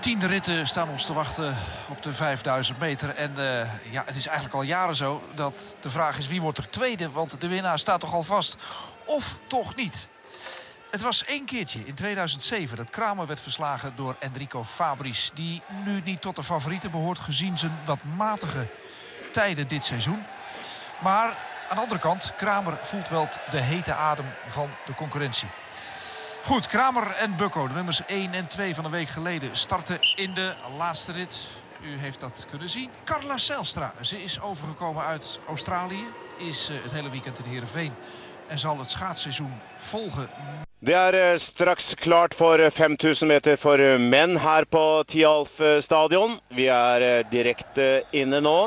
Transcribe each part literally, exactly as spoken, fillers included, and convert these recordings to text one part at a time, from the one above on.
Tiende ritten staan ons te wachten op de vijfduizend meter. En uh, ja, het is eigenlijk al jaren zo dat de vraag is wie wordt er tweede. Want de winnaar staat toch al vast of toch niet. Het was één keertje in tweeduizend zeven dat Kramer werd verslagen door Enrico Fabris. Die nu niet tot de favorieten behoort gezien zijn wat matige tijden dit seizoen. Maar aan de andere kant, Kramer voelt wel de hete adem van de concurrentie. Goed, Kramer en Bukko, de nummers één en twee van een week geleden, starten in de laatste rit. U heeft dat kunnen zien. Carla Zijlstra, ze is overgekomen uit Australië, is uh, het hele weekend in Heerenveen en zal het schaatsseizoen volgen. Det er uh, straks klart for uh, fem tusen meter for uh, menn her på Tialf uh, stadion. Vi er uh, direkte inne nå.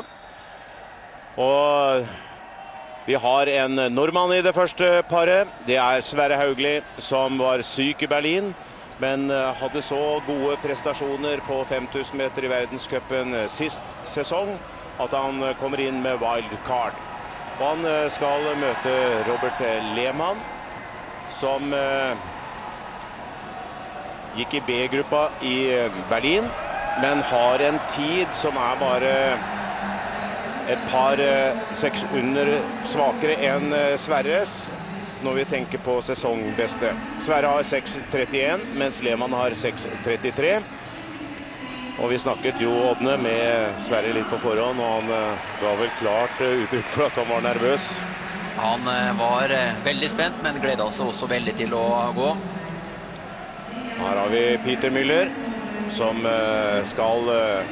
Og vi har en nordmann i det første paret. Det er Sverre Haugli, som var syk i Berlin, men hadde så gode prestasjoner på fem tusen meter i verdenscupen sist sesong, at han kommer inn med wildcard. Og han skal møte Robert Lehmann, som gikk i B-gruppa i Berlin, men har en tid som er bare et par sekunder svakere enn Sverres når vi tenker på sesongbeste. Sverre har seks trettien, mens Lehmann har seks trettitre. Og vi snakket jo Ådne med Sverre litt på forhånd, og han ga vel klart uttrykk for at han var nervøs. Han var veldig spent, men gledet seg også veldig til å gå. Her har vi Peter Müller, som skal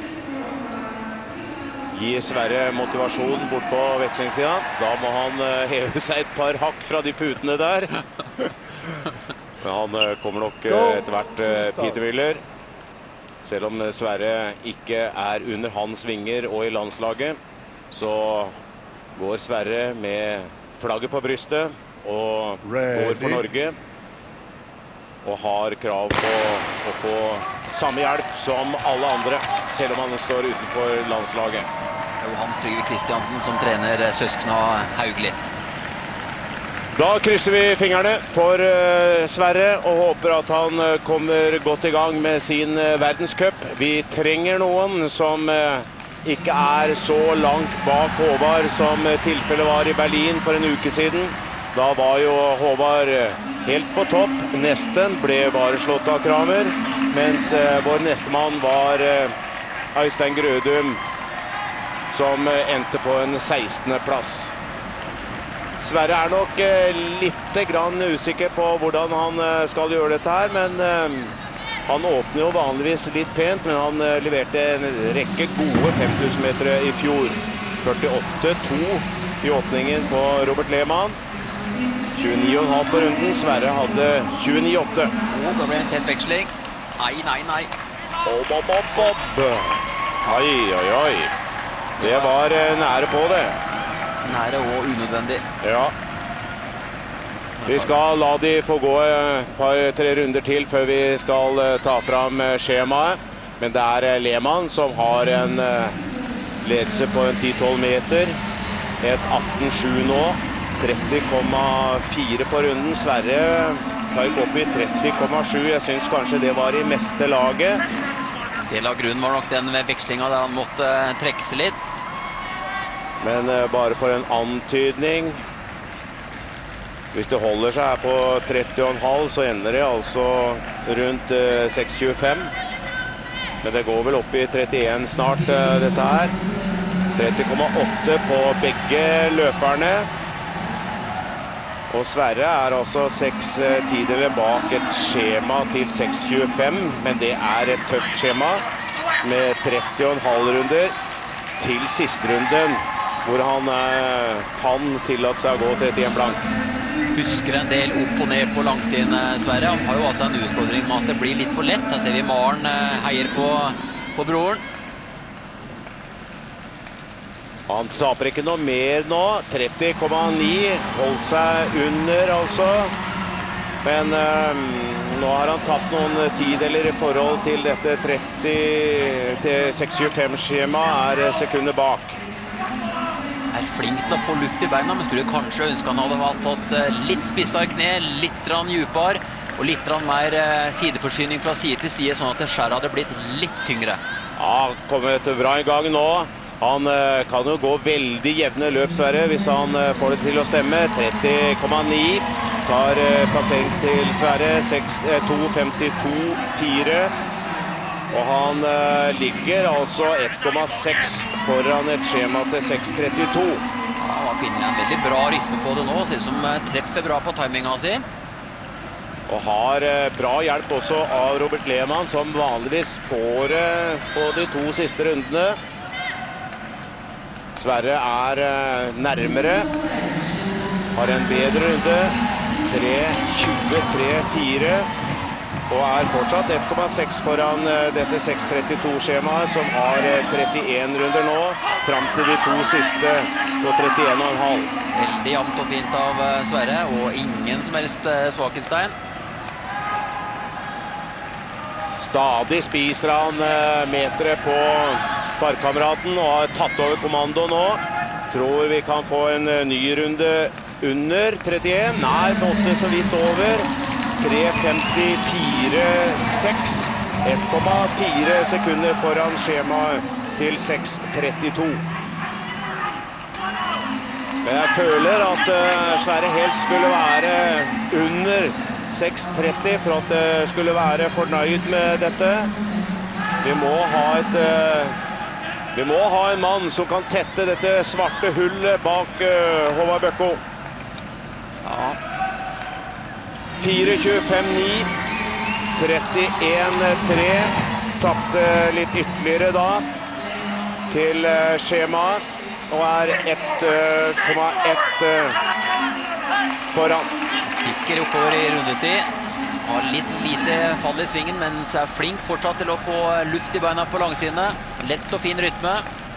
gi Sverre motivasjon bort på vekslingssiden. Da må han heve seg et par hakk fra de putene der. Men han kommer nok etter hvert, Peter Müller. Selv om Sverre ikke er under hans vinger og i landslaget, så går Sverre med flagget på brystet og går for Norge. Og har krav på å få samme hjelp som alle andre, selv om han står utenfor landslaget. Det er jo Hans Trygve Kristiansen som trener søskna Haugli. Da krysser vi fingrene for uh, Sverre og håper at han uh, kommer godt i gang med sin uh, verdenscup. Vi trenger noen som uh, ikke er så langt bak Håvard som uh, tilfellet var i Berlin for en uke siden. Da var jo Håvard helt på topp. Nesten ble bare slått av Kramer, mens uh, vår nestemann var uh, Øystein Grødum, som uh, endte på en sekstende plass. Sverre er nok uh, litt grann usikker på hvordan han uh, skal gjøre dette her, men uh, han åpner jo vanligvis litt pent, men han uh, leverte en rekke gode fem tusen meter i fjor. førtiåtte to i åpningen på Robert Lehmann. tjueni komma fem på runden. Sverre hadde tjueni komma åtte. Oh, da ble en tett veksling. Nei, nei, nei. Opp, opp, opp, opp. Oi, oi, oi. Det var uh, nære på det. Nære og unødvendig. Ja. Vi skal la de få gå et par-tre runder til før vi skal uh, ta fram uh, skjemaet. Men det er uh, Lehmann som har en uh, ledelse på en ti tolv meter. Et atten sju nå. tretti komma fire på runden. Sverre tar ikke opp i tretti komma sju. Jeg synes kanskje det var i meste laget. Del av grunnen var nok den vekslingen der han måtte trekke seg litt. Men uh, bare for en antydning. Hvis det holder seg her på tretti komma fem, så ender det altså rundt uh, seks tjuefem. Men det går vel opp i trettien snart, uh, dette her. tretti komma åtte på begge løperne. Og Sverre er altså seks tideler bak et skjema til seks tjuefem, men det er et tøft skjema med tretti komma fem runder til siste runden, hvor han eh, kan tillate seg å gå trettien blank. Husker en del opp og ned på langsiden, Sverre. Han har jo hatt en utfordring med at det blir litt for lett. Da ser vi Maren eh, heier på, på broren. Han taper ikke noe mer nå. tretti komma ni holdt seg under, altså. Men um, nå har han tatt noen tideler i forhold til dette tretti til seks tjuefem-skjema, er sekunder bak. Er flink til å få luft i beina, men skulle kanskje ønske han hadde fått litt spissere kne, litt djupere. og litt mer sideforsyning fra side til side, sånn at skjæret hadde blitt litt tyngre. Ja, kommet bra i gang nå. Han kan jo gå veldig jevne løp, Sverre, hvis han får det til å stemme. tretti komma ni tar plassering til Sverre, to femtito fire. Og han uh, ligger altså ett komma seks foran et skjema til seks trettito. Ja, han finner en veldig bra rytme på det nå. Ser ut som treffer bra på timinga si. Og har uh, bra hjelp også av Robert Lehmann, som vanligvis får uh, på de to siste rundene. Sverre er uh, nærmere. Har en bedre runde. tre tjue tre fire. Og er fortsatt ett komma seks foran dette seks trettito-skjemaet, som har trettien runder nå, fram til de to siste på trettien komma fem. Veldig jevnt og fint av Sverre, og ingen som helst svakhetstegn. Stadig spiser han metere på parkameraten og har tatt over kommando nå. Tror vi kan få en ny runde under trettien. Nei, måtte så vidt over. tre femtifire seks. ett komma fire sekunder foran skjemaet til seks trettito. Men jeg føler at uh, Sverre helst skulle være under seks tretti for at det skulle være fornøyd med dette. Vi må ha et uh, vi må ha en mann som kan tette dette svarte hullet bak uh, Håvard Bøkko. Ja. fire tjuefem ni, trettien tre, tappte litt ytterligere da til skjemaet, og er ett komma ett foran. Tikker oppover i rundetid, har litt lite fall i svingen, men er flink fortsatt til å få luft i beina på langsidene. Lett og fin rytme.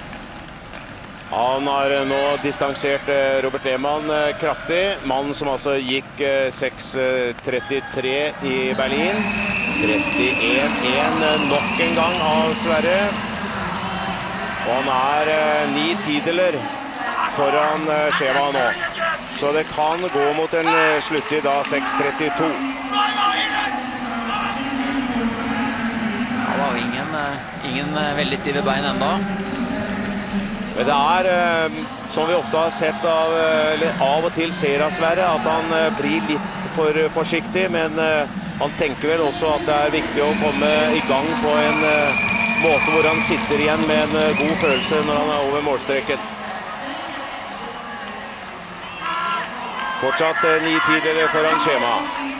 Han har nå distansert Robert Lehmann kraftig. Mannen som altså gikk seks trettitre i Berlin. trettien én nok en gang av Sverre. Og han er ni tideler foran skjemaet nå. Så det kan gå mot en sluttid da seks trettito. Ja, det var ingen, ingen veldig stive bein enda. Men det er, som vi ofte har sett av, eller av og til ser av Sverre, at han blir litt for forsiktig, men han tenker vel også at det er viktig å komme i gang på en måte hvor han sitter igjen med en god følelse når han er over målstreken. Fortsatt ni tider foran skjema.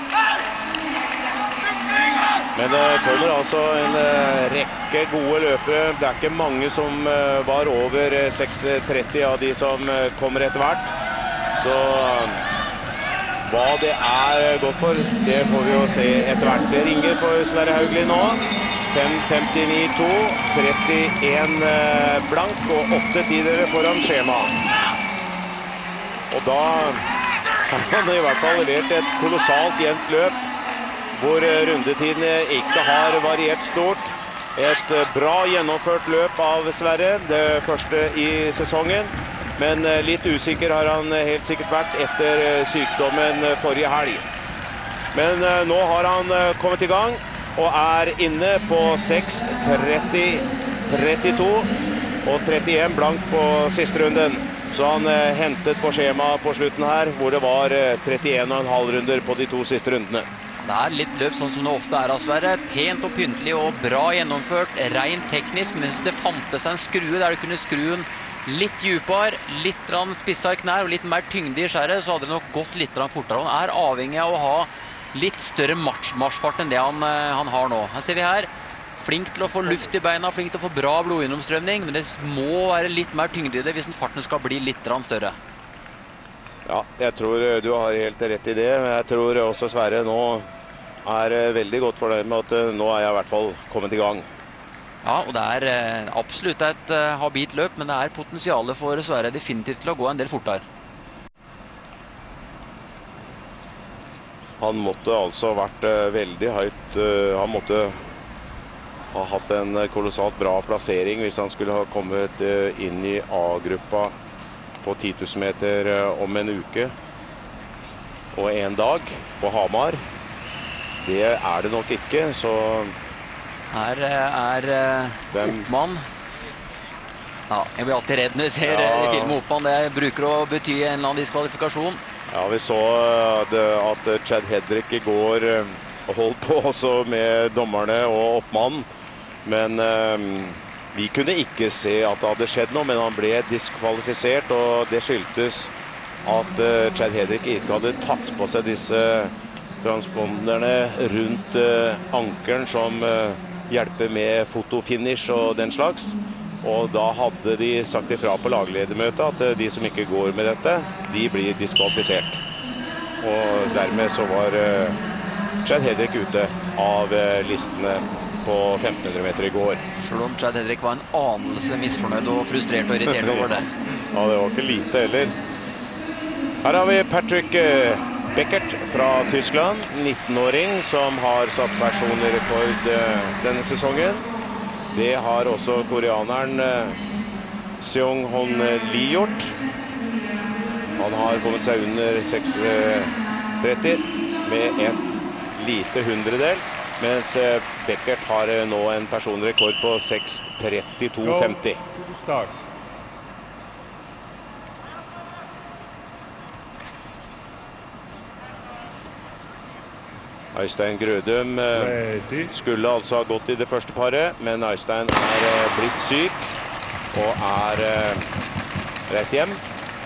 Men det kommer altså en rekke gode løpere. Det er ikke mange som var over seks tretti av de som kommer etter hvert. Så hva det er godt for, det får vi jo se etter hvert. Det ringer på Sverre Haugli nå. fem femtini to, trettien blank og åtte tider foran skjema. Og da har han i hvert fall levert et kolossalt jevnt løp, hvor rundetiden ikke har variert stort. Et bra gjennomført løp av Sverre, det første i sesongen. Men litt usikker har han helt sikkert vært etter sykdommen forrige helg. Men nå har han kommet i gang og er inne på seks tretti trettito og trettien blank på siste runden. Så han hentet på skjema på slutten her, hvor det var trettien komma fem runder på de to siste rundene. Det er litt løp sånn som det ofte er av Sverre. Pent og pyntelig og bra gjennomført, rent teknisk. Men hvis det fantes en skrue der du kunne skru den litt djupere, litt spissere knær og litt mer tyngde i skjæret, så hadde det nok gått litt fortere. Han er avhengig av å ha litt større marsjfart enn det han, han har nå. Her ser vi her, flink til å få luft i beina, flink til å få bra blodgjennomstrømning, men det må være litt mer tyngde i det hvis farten skal bli litt større. Ja, jeg tror du har helt rett i det. Jeg tror også Sverre nå er veldig godt fornøyd med at nå er jeg i hvert fall kommet i gang. Ja, og det er absolutt et habilt løp, men det er potensialet for Sverre definitivt til å gå en del fortere. Han måtte altså ha vært veldig høyt. Han måtte ha hatt en kolossalt bra plassering hvis han skulle ha kommet inn i A-gruppa på ti tusen meter om en uke og en dag på Hamar. det er det nok ikke, så... Her er Oppmann. Ja, jeg blir alltid redd når jeg ser Ja. filmen Oppmann. Det bruker å bety en eller annen diskvalifikasjon. Ja, vi så at Chad Hedrick i går holdt på også med dommerne og Oppmann. Men um, vi kunne ikke se at det hadde skjedd noe, men han ble diskvalifisert, og det skyldtes at uh, Chad Hedrick ikke hadde tatt på seg disse transponderne rundt uh, ankeren som uh, hjelper med fotofinish og den slags. Og da hadde de sagt ifra på lagledermøtet at uh, de som ikke går med dette, de blir diskvalifisert. Og dermed så var uh, Chad Hedrick ute av uh, listene på femten hundre meter i går. Selv om Chad Hedrick var en anelse misfornøyd og frustrert og irritert over det. Ja, det var ikke lite heller. Her har vi Patrick Beckert fra Tyskland, nitten-åring, som har satt personlig rekord denne sesongen. Det har også koreaneren Seong-Hon Lee gjort. Han har kommet seg under seks tretti med et lite hundredel, mens Beckert har nå en personlig rekord på seks trettito femti. Øystein Grødum skulle altså ha gått i det første paret, men Øystein er blitt syk og er reist hjem.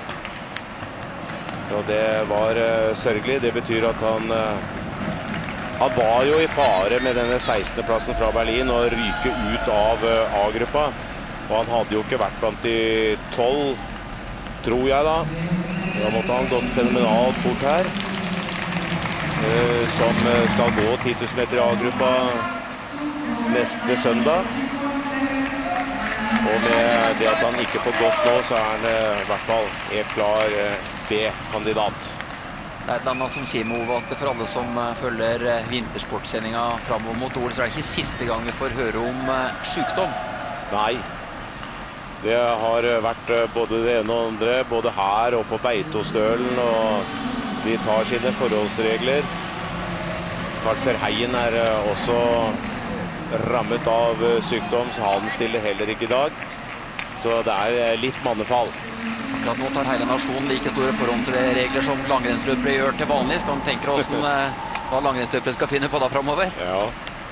Og det var sørgelig. Det betyr at han, han var jo i fare med denne sekstende plassen fra Berlin og ryke ut av A-gruppa. Og han hadde jo ikke vært blant de tolv, tror jeg da. Da måtte han gått fenomenalt fort her. Som skal gå ti tusen meter i A-gruppa neste søndag. Og med det at han ikke får gått nå, så er han i hvert fall helt klar B-kandidat. Det er et annet som sier med Ove at for alle som følger vintersportsendinga fremover mot O L, så er det ikke siste gang vi får høre om sykdom. Nei. Det har vært både det ene og andre, både her og på Beitostølen, og de tar sine forholdsregler. Kart Verheyen er også rammet av sykdom, så han stiller heller ikke i dag. Så det er litt mannefall. Akkurat nå tar hele nasjonen like store forhåndsregler som langrennsløpere gjør til vanlig. Så kan tenke oss hva langrennsløpere skal finne på da fremover. Ja.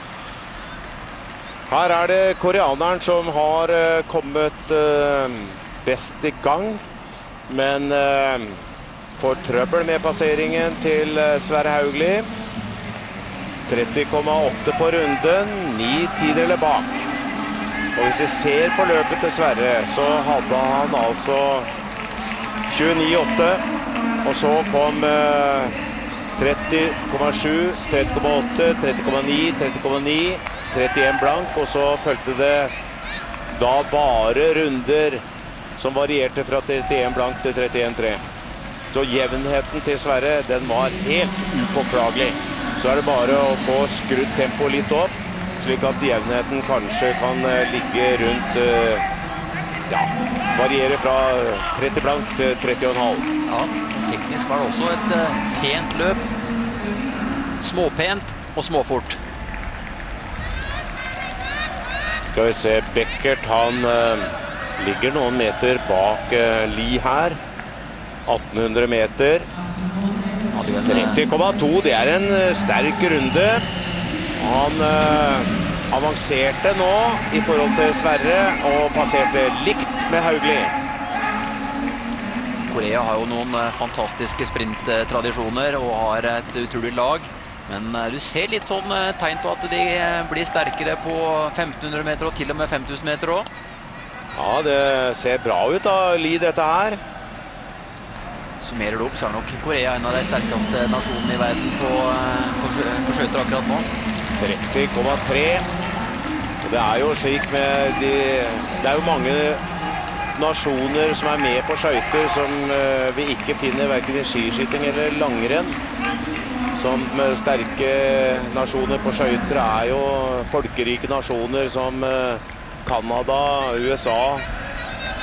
Her er det koreaneren som har kommet best i gang, men får trøbbel med passeringen til Sverre Haugli. tretti komma åtte på runden, ni tideler bak. Og hvis vi ser på løpet til Sverre, så hadde han altså tjueni komma åtte, og så kom tretti komma sju, tretti komma åtte, tretti komma ni, tretti komma ni, trettien blank, og så følte det da bare runder som varierte fra trettien blank til trettien tre. Så jevnheten til Sverre, den var helt upåklagelig. Så er det bare å få skrudd tempo litt opp, slik at jevnheten kanskje kan ligge rundt, ja, variere fra tretti blank til tretti komma fem. Ja, teknisk var det også et uh, pent løp. Småpent og småfort. Skal vi se, Beckert, han uh, ligger noen meter bak uh, Lee her. atten hundre meter. tretti komma to, det er en sterk runde. Han uh, avanserte nå i forhold til Sverre og passerte likt med Haugli. Korea har jo noen fantastiske sprinttradisjoner og har et utrolig lag. Men uh, du ser litt sånn uh, tegn på at de blir sterkere på femten hundre meter og til og med fem tusen meter også. Ja, det ser bra ut da, Lee, dette her. Summerer det opp, så er nok Korea en av de sterkeste nasjonene i verden på, på, på skøyter akkurat nå. tretti komma tre. Det er jo slik med de... Det er jo mange nasjoner som er med på skøyter som uh, vi ikke finner hverken i skiskyting eller langrenn. Som sterke nasjoner på skøyter er jo folkerike nasjoner som uh, Kanada, U S A,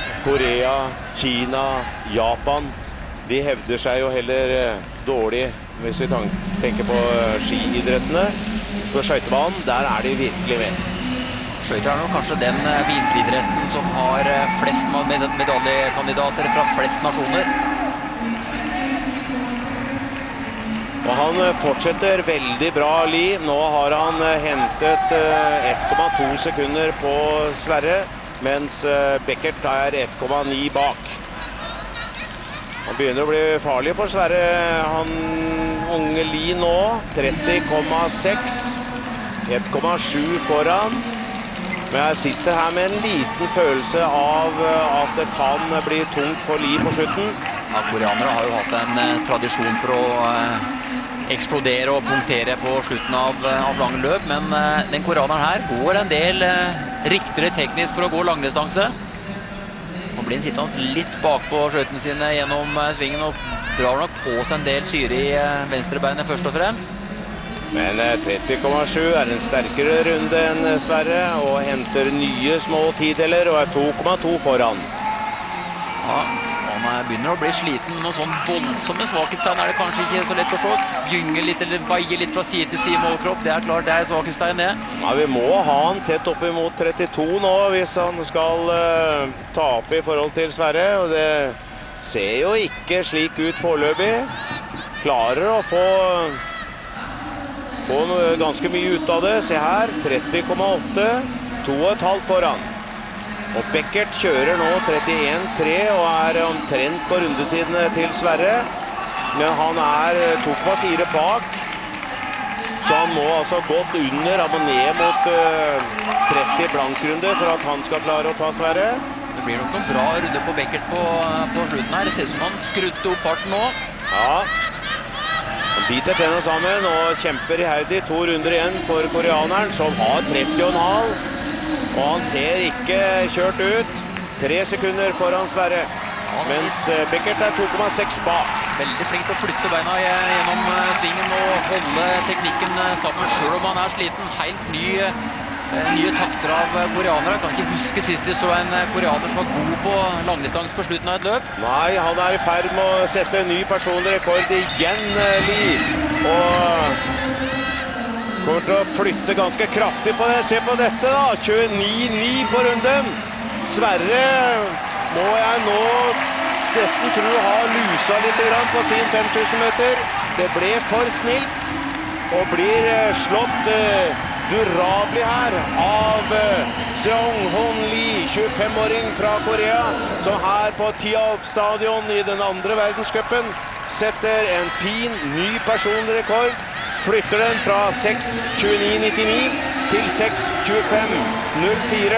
Korea, Kina, Japan. De hevder seg jo heller dårlig hvis vi tenker på skiidrettene. På skøytebanen, der er de virkelig med. Skøyter er nok kanskje den vinteridretten som har flest medaljekandidater fra flest nasjoner. Og han fortsetter veldig bra, Li. Nå har han hentet ett komma to sekunder på Sverre, mens Beckert er ett komma ni bak. Han begynner å bli farlig for Sverre, han unge Li nå. tretti komma seks, ett komma sju foran. Men jeg sitter her med en liten følelse av at det kan bli tungt for Li på slutten. Ja, koreanere har jo hatt en tradisjon for å eksplodere og punktere på slutten av, av lange løp, men uh, den koreaneren her går en del uh, riktigere teknisk for å gå langdistanse. Nå blir han sittende litt bak på skjøtene sine gjennom uh, svingen og drar nok på seg en del syre i uh, venstrebeinet først og fremst. Men uh, tretti komma sju er en sterkere runde enn Sverre og henter nye små tideler og er to komma to foran. Ja, han begynner å bli sliten. Noen sånn voldsomme svakhetstegn er det kanskje ikke så lett å se. Gynge litt eller veie litt fra side til side målkropp. Det er klart, det er svakhetstegn det. Ja, vi må ha han tett opp imot trettito nå hvis han skal uh, tape i forhold til Sverre. Og det ser jo ikke slik ut foreløpig. Klarer å få, få noe, ganske mye ut av det. Se her, tretti komma åtte, to komma fem foran. Og Beckert kjører nå trettien komma tre og er omtrent på rundetiden til Sverre. Men han er to komma fire bak. Så han må altså gått under, han må ned mot uh, tretti blankrunder for at han skal klare å ta Sverre. Det blir nok noen bra runder på Beckert på, på slutten her. Det ser ut som han skrudde opp farten nå. Ja. Han biter tennene sammen og kjemper iherdig. To runder igjen for koreaneren som har tretti komma fem. Og han ser ikke kjørt ut. Tre sekunder foran Sverre. Mens Beckert er to komma seks bak. Veldig flink til å flytte beina gjennom svingen og holde teknikken sammen selv om han er sliten. Helt ny, nye takter av koreanere. Jeg kan ikke huske sist de så en koreaner som var god på langdistans på slutten av et løp. Nei, han er i ferd med å sette en ny personlig rekord igjen, Li. Og kommer til å flytte ganske kraftig på det. Se på dette da, tjueni komma ni på runden. Sverre må jeg nå nesten tro har lusa litt på sin fem tusen meter. Det ble for snilt og blir slått uh, durabelig her av uh, Seong-Hoon Lee, tjuefem-åring fra Korea, som her på Tialf stadion i den andre verdenscupen setter en fin ny personlig rekord. Flytter den fra seks tjueni nittini til seks tjuefem null fire.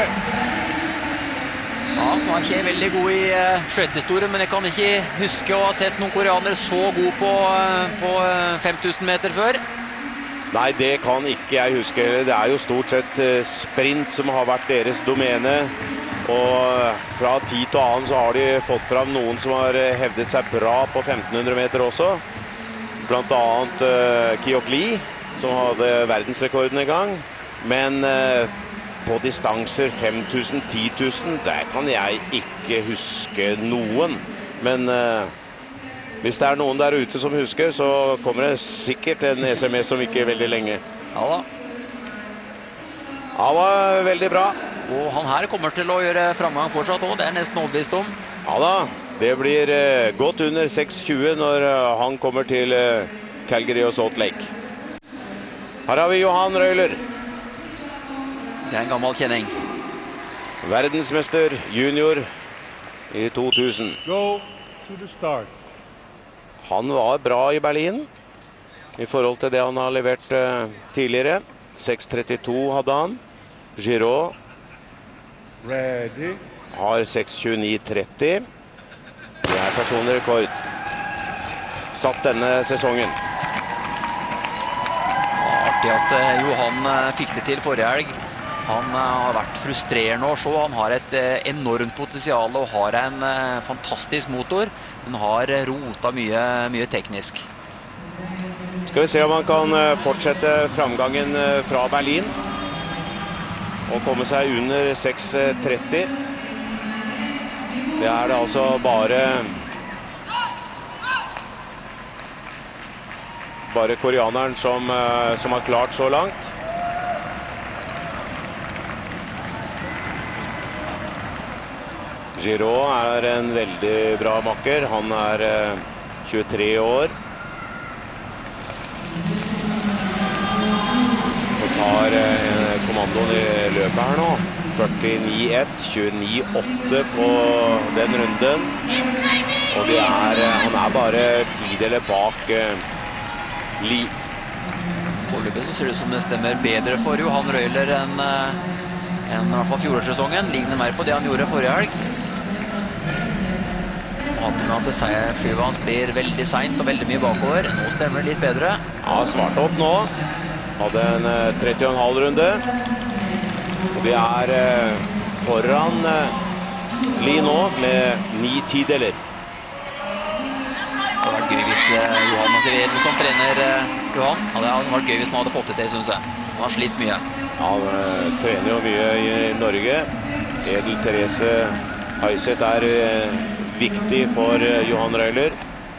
Ja, han var ikke veldig god i uh, skøytehistorie, men jeg kan ikke huske å ha sett noen koreanere så god på, uh, på uh, fem tusen meter før. Nei, det kan ikke jeg huske. Det er jo stort sett uh, sprint som har vært deres domene. Og uh, fra tid til annen så har de fått fram noen som har uh, hevdet seg bra på femten hundre meter også. Blant annet uh, Kyok Lee, som hadde verdensrekorden en gang. Men uh, på distanser fem tusen, ti tusen, der kan jeg ikke huske noen. Men uh, hvis det er noen der ute som husker, så kommer det sikkert en S M S om ikke veldig lenge. Ja da. Ja, det var veldig bra. Og han her kommer til å gjøre framgang fortsatt også, det er nesten overbevist om. Ja da. Det blir uh, godt under seks tjue når uh, han kommer til uh, Calgary og Salt Lake. Her har vi Johan Røyler. Det er en gammel kjenning. Verdensmester junior i to tusen. Go to the start. Han var bra i Berlin i forhold til det han har levert uh, tidligere. seks trettito hadde han. Giraud Ready. har seks tjueni tretti. Det er personlig rekord satt denne sesongen. Ja, artig at uh, Johan uh, fikk det til forrige helg. Han uh, har vært frustrerende å se. Han har et uh, enormt potensial og har en uh, fantastisk motor. Men har uh, rota mye, mye teknisk. Skal vi se om han kan uh, fortsette framgangen uh, fra Berlin og komme seg under seks tretti. Det er det altså bare bare koreaneren som, som har klart så langt. Giraud er en veldig bra makker. Han er tjuetre år. Og tar kommandoen i løpet her nå. førtini ett, tjueni åtte på den runden. Og de er, han er bare tideler bak uh, Lie. Foreløpig så ser det ut som det stemmer bedre for Johan Røyler enn uh, enn i hvert fall fjorårssesongen. Ligner mer på det han gjorde forrige helg. Hadde med at seierskyvet hans blir veldig sent og veldig mye bakover. Nå stemmer det litt bedre. Ja, svart opp nå. Hadde en uh, tretti og en halv runde. Og vi er uh, foran uh, Lie nå med ni tideler. Det hadde vært gøy hvis uh, Johan Massered som trener uh, Johan. Ja, det hadde vært gøy hvis han hadde fått til det, synes jeg. Han har slitt mye. Ja, han uh, trener jo mye i Norge. Edel Therese Høyseth er uh, viktig for uh, Johan Røyler.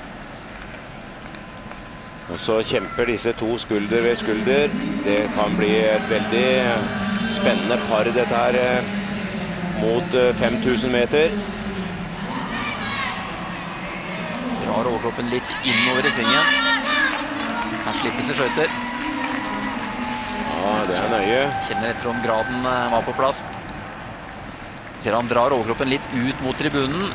Og så kjemper disse to skulder ved skulder. Det kan bli et veldig spennende par dette her uh, mot uh, fem tusen meter. Drar overkroppen litt innover i svingen. Her slippes det skjøter. Ja, det er nøye. Kjenner etter om graden uh, var på plass. Ser han drar overkroppen litt ut mot tribunen.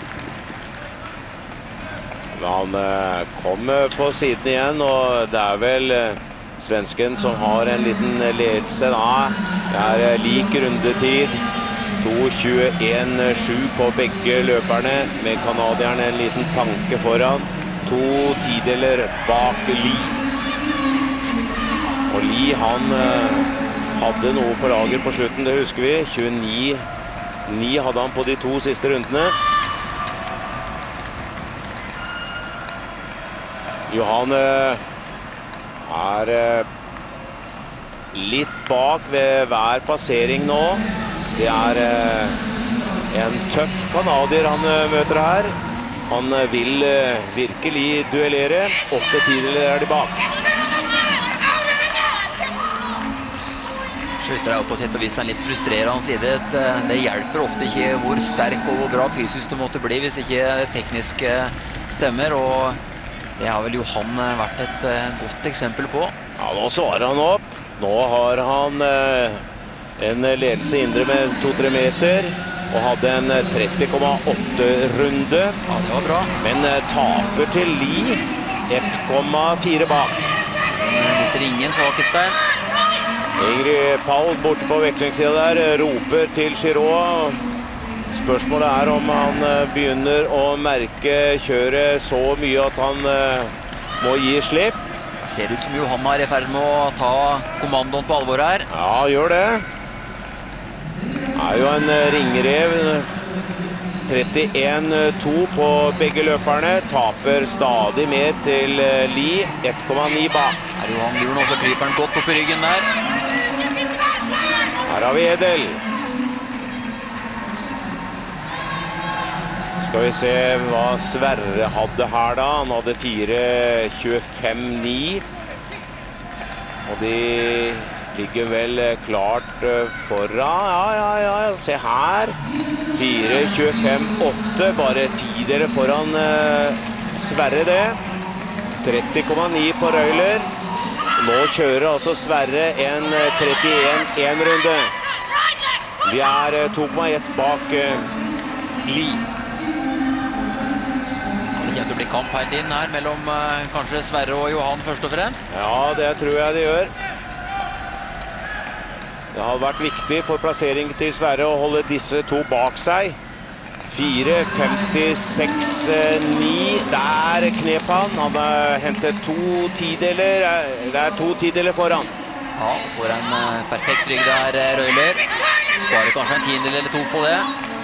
Han uh, kommer på siden igjen, og det er vel uh, svensken som har en liten ledelse da. Det er uh, lik rundetid. to tjueen sju på begge løperne, med kanadierne en liten tanke foran. To tideler bak Lie. Og Lie, han uh, hadde noe på lager på slutten, det husker vi. tjueni ni hadde han på de to siste rundene. Johan er litt bak ved hver passering nå. Det er en tøff kanadier han møter her. Han vil virkelig duellere. Åtte tideler er de bak. Skjøter er jo på sett og vis en litt frustrerende side. Det hjelper ofte ikke hvor sterk og hvor bra fysisk du måtte bli hvis ikke tekniske stemmer, og det har vel Johan vært et godt eksempel på. Ja, nå svarer han opp. Nå har han eh, en ledelse indre med to tre meter, og hadde en tretti komma åtte runde. Ja, det var bra. Men eh, taper til Lie, ett komma fire bak. Men viser ingen svakhetstegn. Ingrid Paul borte på vekslingssida der, roper til Giraud. Spørsmålet er om han begynner å merke kjøret så mye at han må gi slipp. Ser ut som Johan er i ferd med å ta kommandoen på alvor her. Ja, gjør det. Det er jo en ringrev. trettien to på begge løperne. Taper stadig mer til Lie. ett komma ni bak. Her er Johan Luren, også kryper han godt opp i ryggen der. Her har vi Edel. Skal vi se hva Sverre hadde her da. Han hadde fire tjuefem ni. Og de ligger vel klart foran. Ja, ja, ja, se her. fire tjuefem åtte, bare tideler foran uh, Sverre det. tretti komma ni på Røyler. Nå kjører altså Sverre en trettien en runde. Vi er uh, to komma ett bak uh, Lie. Det kommer til å bli kamp hele tiden her mellom uh, kanskje Sverre og Johan først og fremst. Ja, det tror jeg det gjør. Det har vært viktig for plassering til Sverre å holde disse to bak seg. fire femtiseks ni. Der knep han. Han har hentet to tideler. Det er to tideler foran. Ja, får en uh, perfekt rygg der, Røyler. Sparer kanskje en tiendel eller to på det.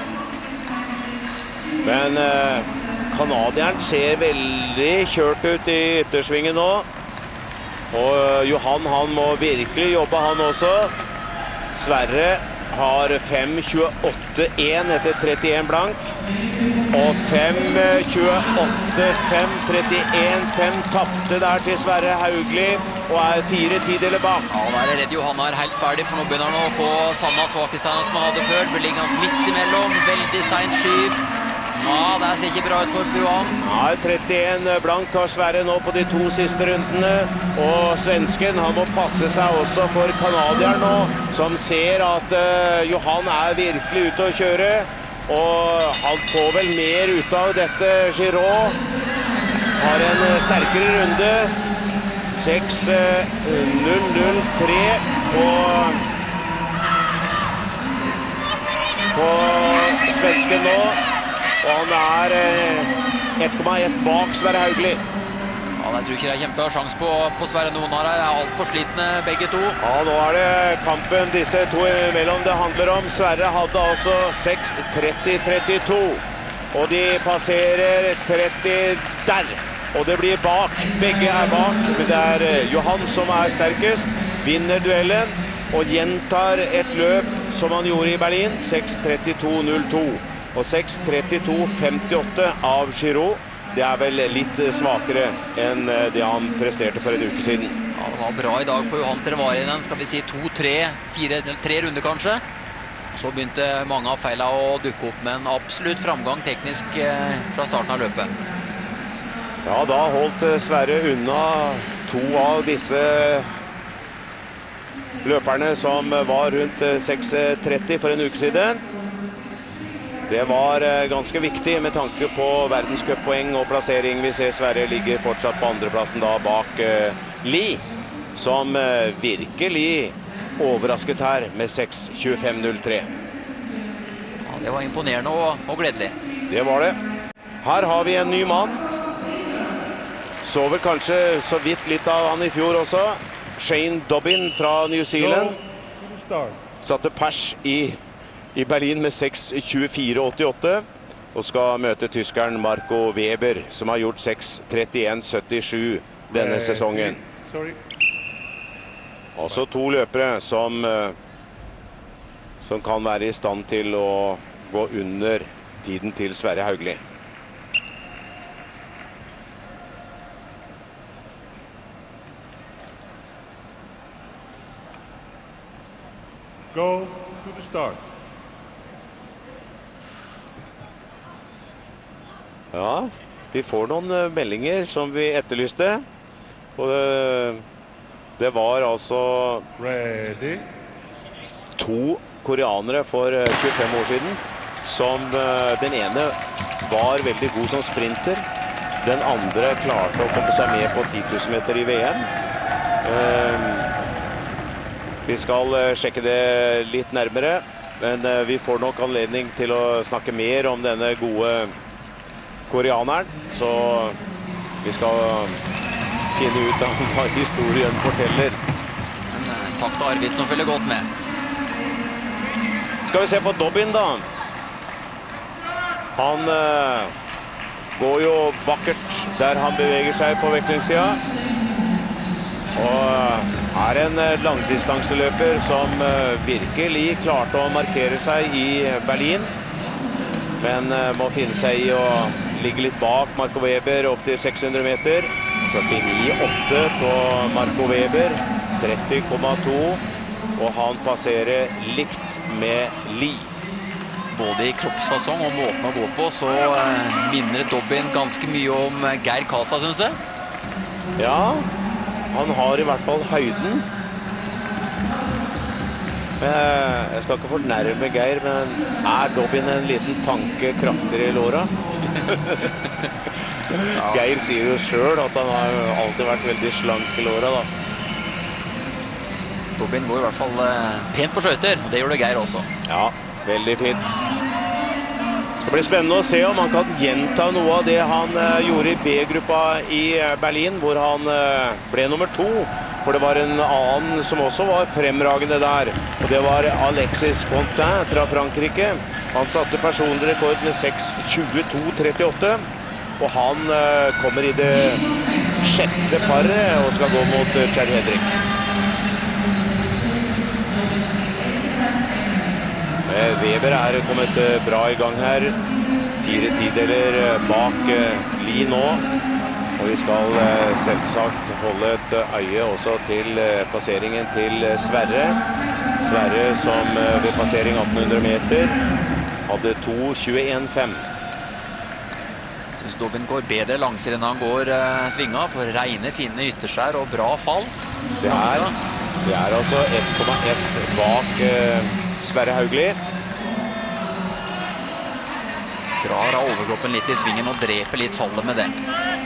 Men uh, kanadieren ser veldig kjørt ut i yttersvingen nå. Og uh, Johan, han må virkelig jobbe han også. Sverre har fem tjueåtte en etter trettien blank. Og fem tjueåtte fem trettien fem tapte der til Sverre Haugli og er fire tideler bak. Ja, og der er Redd Johanna helt ferdig, for nå begynner han å få samme svakhetsteiner som han hadde før. Blir liggende midt imellom, veldig sent skyv. Ja, det ser ikke bra ut for Johan. Ja, trettien blank har Sverre nå på de to siste rundene. Og svensken, han må passe seg også for kanadieren nå, som ser at uh, Johan er virkelig ute å kjøre. Og han får vel mer ut av dette. Giraud har en sterkere runde. seks null null tre på, på svensken nå. Og han er ett komma ett bak Sverre Haugli. Ja, jeg tror ikke det er kjempesjans på, på Sverre. Noen her er alt for slitne, begge to. Ja, nå er det kampen disse to imellom det handler om. Sverre hadde altså seks tretti trettito. Og de passerer tretti der. Og det blir bak. Begge er bak. Men det er Johan som er sterkest. Vinner duellen og gjentar et løp som han gjorde i Berlin. seks trettito null to. Og seks trettito femtiåtte av Giraud. Det er vel litt svakere enn det han presterte for en uke siden. Ja, det var bra i dag på Johan til det var igjen, skal vi si to, tre, fire, tre runder kanskje. Så begynte mange av feilene å dukke opp, men absolutt framgang teknisk fra starten av løpet. Ja, da holdt Sverre unna to av disse løperne som var rundt seks tretti for en uke siden. Det var ganske viktig med tanke på verdenscuppoeng og plassering. Vi ser Sverre ligger fortsatt på andreplassen da bak uh, Lie, som uh, virkelig overrasket her med seks tjuefem null tre. Ja, det var imponerende og, og gledelig. Det var det. Her har vi en ny mann. Så vel kanskje så vidt litt av han i fjor også. Shane Dobbin fra New Zealand. Satte pers i i Berlin med seks tjuefire åttiåtte og skal møte tyskeren Marco Weber, som har gjort seks trettien syttisju denne sesongen. Også to løpere som, som kan være i stand til å gå under tiden til Sverre Haugli. Go to the start. Ja, vi får noen meldinger som vi etterlyste. Og det, det var altså Ready. to koreanere for tjuefem år siden, som den ene var veldig god som sprinter. Den andre klarte å komme seg med på ti tusen meter i V M. Vi skal sjekke det litt nærmere, men vi får nok anledning til å snakke mer om denne gode koreaneren, så vi skal finne ut av hva historien forteller. Men takk til Arvid som følger godt med. Skal vi se på Dobbin da. Han uh, går jo vakkert der han beveger seg på vektlingssida. Og uh, er en uh, langdistanseløper som uh, virkelig klarte å markere seg i Berlin. Men uh, må finne seg i å ligge litt bak Marco Weber opp til seks hundre meter. førtini åtte på Marco Weber, tretti komma to. Og han passerer likt med Lie. Både i kroppsfasong og måten å gå på, så eh, minner Dobbin ganske mye om Geir Kasa, synes jeg. Ja, han har i hvert fall høyden. Jeg skal ikke fornærme Geir, men er Dobbin en liten tanke kraftigere i låra? Ja. Geir sier jo selv at han har alltid vært veldig slank i låra da. Dobbin går i hvert fall eh, pent på skøyter, og det gjør det Geir også. Ja, veldig fint. Det blir spennende å se om han kan gjenta noe av det han uh, gjorde i B-gruppa i uh, Berlin, hvor han uh, ble nummer to. For det var en annen som også var fremragende der, og det var Alexis Pontin fra Frankrike. Han satte personlig rekord med seks tjueto trettiåtte, og han uh, kommer i det sjette paret og skal gå mot uh, Chad Hedrick. Weber er kommet bra i gang her. fire tideler bak Lie nå. Og vi skal selvsagt holde et øye også til passeringen til Sverre. Sverre som ved passering atten hundre meter hadde to tjueen fem. Jeg synes Dobbin går bedre langsiden enn han går uh, svinga, for reine, fine ytterskjær og bra fall. Se her, det er altså ett komma ett bak uh, Sverre Haugli. Drar av overkroppen litt i svingen og dreper litt fallet med det.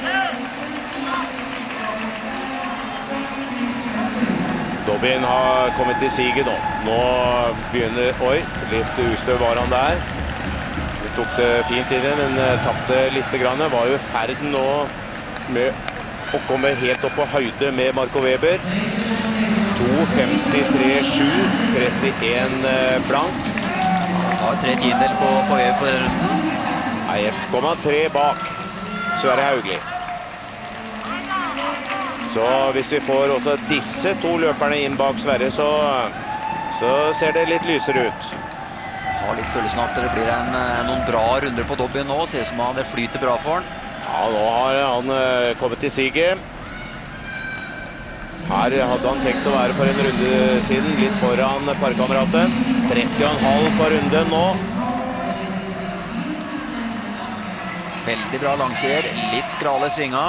Dobbin har kommet til siget nå. Nå begynner, oi, litt ustøv var han der. Vi tok det fint inn, men tappte litt grann. Var jo i ferd nå med å komme helt opp på høyde med Marco Weber. to femtitre sju, trettien blank. Han tar tre tiendel på, på Weber på den runden. ett komma tre bak Sverre Haugli. Så hvis vi får også disse to løperne inn bak Sverre, så, så ser det litt lysere ut. Jeg har litt følelsen at det blir en, noen bra runder på Dobbin nå. Ser ut som han det flyter bra for han. Ja, nå har han kommet til siget. Her hadde han tenkt å være for en runde siden, litt foran parkameraten. tretti komma fem på runden nå. Veldig bra langsider, litt skrale svinga.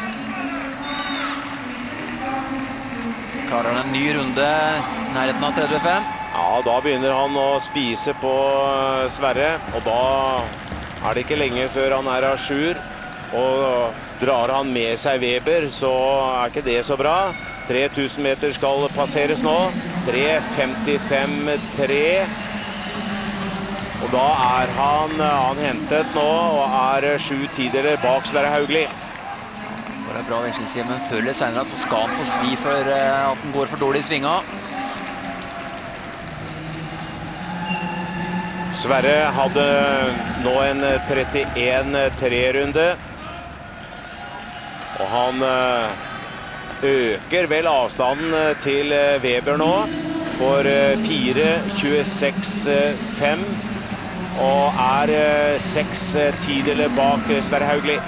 Klarer han en ny runde, nærheten av trettifem. Ja, da begynner han å spise på Sverre, og da er det ikke lenge før han er à jour. Og drar han med seg Weber, så er ikke det så bra. tre tusen meter skal passeres nå. tre femtifem tre. Og da er han, han hentet nå, og er sju tideler bak Sverre Haugli. Det er bra vekselsside, men før eller senere så skal han få svi for at den går for dårlig i svinga. Sverre hadde nå en trettien tre runde. Og han øker vel avstanden til Weber nå for fire tjueseks fem. Og er seks tideler bak Sverre Haugli.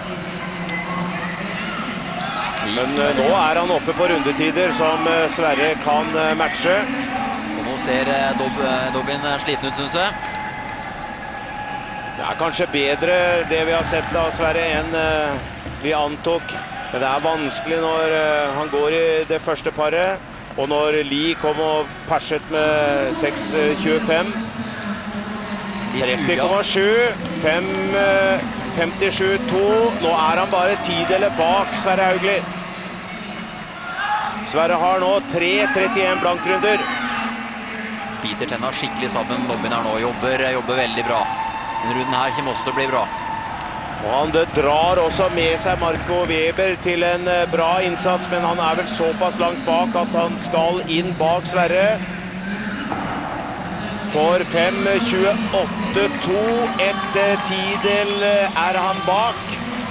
Men nå er han oppe på rundetider som Sverre kan matche. Og nå ser Dob Dobbin sliten ut, synes jeg. Det er kanskje bedre det vi har sett av Sverre enn vi antok. Men det er vanskelig når han går i det første paret. Og når Lie kom og perset med seks tjuefem. tretti komma sju, fem femtisju to. Nå er han bare tideler bak Sverre Haugli. Sverre har nå tre trettien blankrunder. Biter tenna skikkelig sammen. Dobbin her nå jobber, jobber veldig bra. Den runden her kommer også til å bli bra. Og han drar også med seg Marco Weber til en bra innsats, men han er vel såpass langt bak at han skal inn bak Sverre. For fem tjueåtte to, et tidel er han bak.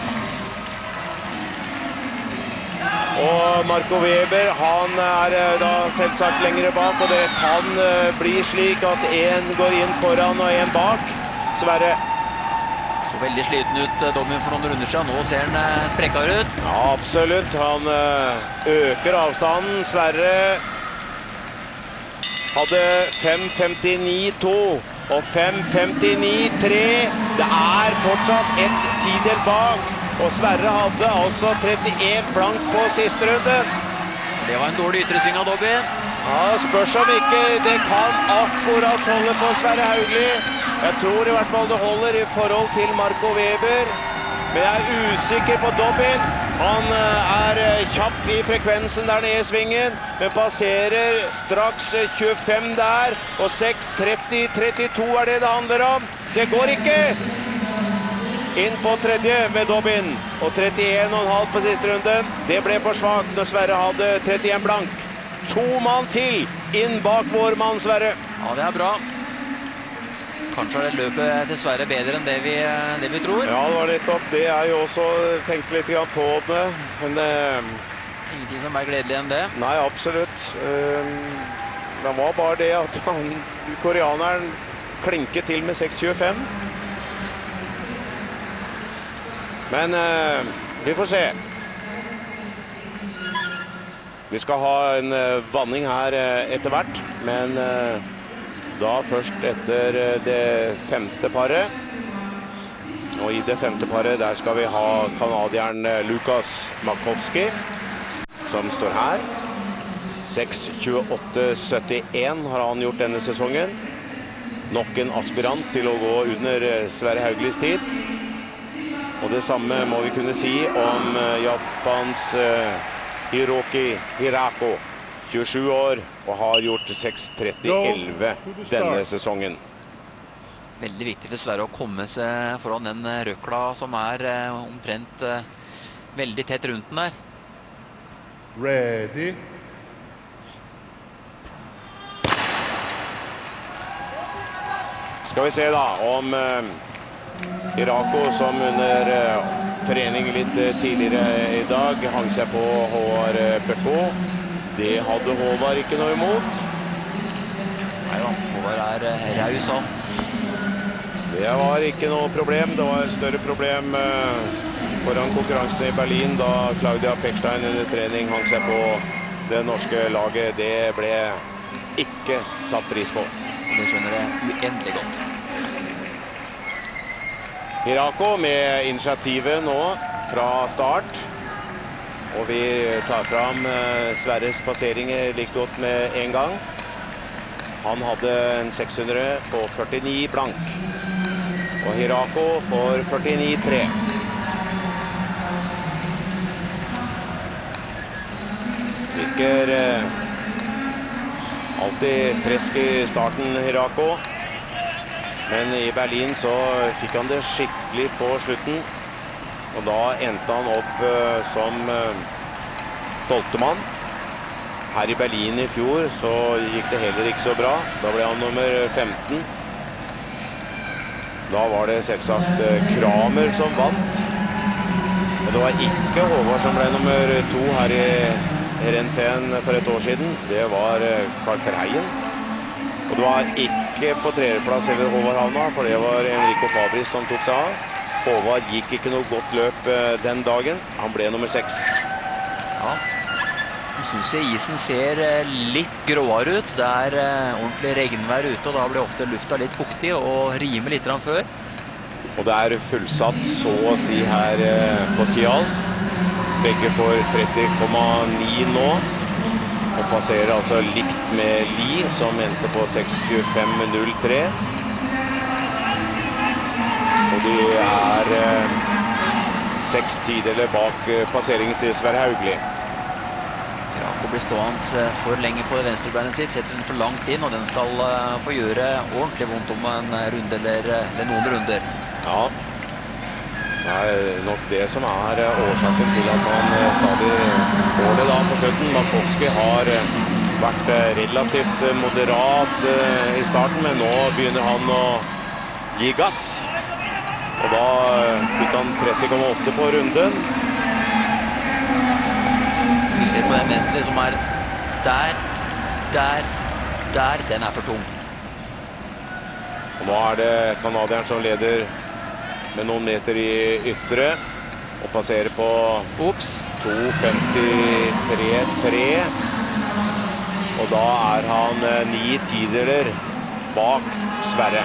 Og Marco Weber, han er da selvsagt lengre bak, og det kan bli slik at en går inn foran og en bak. Sverre. Så veldig sliten ut Dobbin for noen runder siden. Nå ser han sprekkere ut. Ja, absolutt. Han øker avstanden. Sverre hadde fem femtini to og fem femtini tre. Det er fortsatt et tidel bak. Og Sverre hadde altså trettien blank på siste runde. Det var en dårlig ytresving av Dobbin. Ja, spørs om ikke det kan akkurat holde på Sverre Haugli. Jeg tror i hvert fall det holder i forhold til Marco Weber. Men jeg er usikker på Dobbin. Han er kjapp i frekvensen der nede i svingen, men passerer straks tjuefem der. Og seks tretti trettito er det det handler om. Det går ikke! Inn på tredje med Dobbin, og trettien komma fem på siste runde. Det ble for svagt når Sverre hadde trettien blank. To mann til inn bak vår mann Sverre. Ja, det er bra. Kanskje er det løpet til Sverre bedre enn det vi, det vi tror. Ja, det var litt opp. Det er jo også tenkt litt på det. Men eh, ingenting som er gledelig enn det. Nei, absolutt. Eh, det var bare det at han, koreaneren klinket til med seks tjuefem. Men eh, vi får se. Vi skal ha en eh, vanning her eh, etter hvert, men eh, da først etter eh, det femte paret. Og i det femte paret der skal vi ha kanadieren eh, Lukas Makowski, som står her. seks tjueåtte syttien har han gjort denne sesongen. Nok en aspirant til å gå under eh, Sverre Hauglis tid. Og det samme må vi kunne si om eh, Japans eh, Hiroki Hirako, tjuesju år, og har gjort seks tretti elleve denne sesongen. Veldig viktig for Sverre å komme seg foran den røkla som er eh, omtrent eh, veldig tett rundt den der. Ready. Skal vi se da om eh, Hirako, som under eh, trening litt eh, tidligere i dag hang seg på Håvard eh, Bøkko. Det hadde Håvard ikke noe imot. Nei da, Håvard er eh, raus av. Det var ikke noe problem. Det var et større problem eh, foran konkurransen i Berlin da Claudia Pechstein under trening hang seg på det norske laget. Det ble ikke satt pris på. Det skjønner jeg uendelig godt. Hirako med initiativet nå fra start. Og vi tar fram eh, Sverres passeringer like godt med en gang. Han hadde en seks hundre på førtini blank. Og Hirako får førtini tre. Virker eh, alltid frisk i starten, Hirako. Men i Berlin så fikk han det skikkelig på slutten. Og da endte han opp uh, som uh, tolvtemann. Her i Berlin i fjor så gikk det heller ikke så bra. Da ble han nummer femten. Da var det selvsagt uh, Kramer som vant. Og det var ikke Håvard som ble nummer to her i Renfen for et år siden. Det var uh, Carl Verheyen. Og det var ikke på tredjeplass eller Håvard havna, for det var Enrico Fabris som tok seg av. Håvard gikk ikke noe godt løp den dagen. Han ble nummer seks. Ja, jeg synes jeg isen ser litt gråere ut. Det er ordentlig regnvær ute, og da blir ofte lufta litt fuktig og rimer litt før. Og det er fullsatt så å si her på Tial. Begge får tretti komma ni nå. Og passerer altså likt med Li, som endte på seks tjuefem null tre. Og de er eh, seks tideler bak eh, passeringen til Sverre Haugli. Hirako blir stående for lenge på det venstrebeinet sitt, setter den for langt inn, og den skal uh, få gjøre ordentlig vondt om en runde eller, eller noen runder. Ja, det er nok det som er årsaken til at man stadig får det da på slutten. Makowski har vært relativt moderat i starten, men nå begynner han å gi gass. Og da fikk han tretti komma åtte på runden. Du ser på den venstre som er der, der, der. Den er for tung. Og nå er det kanadieren som leder med noen meter i ytre, og passerer på to femtitre tre. Og da er han ni tideler bak Sverre.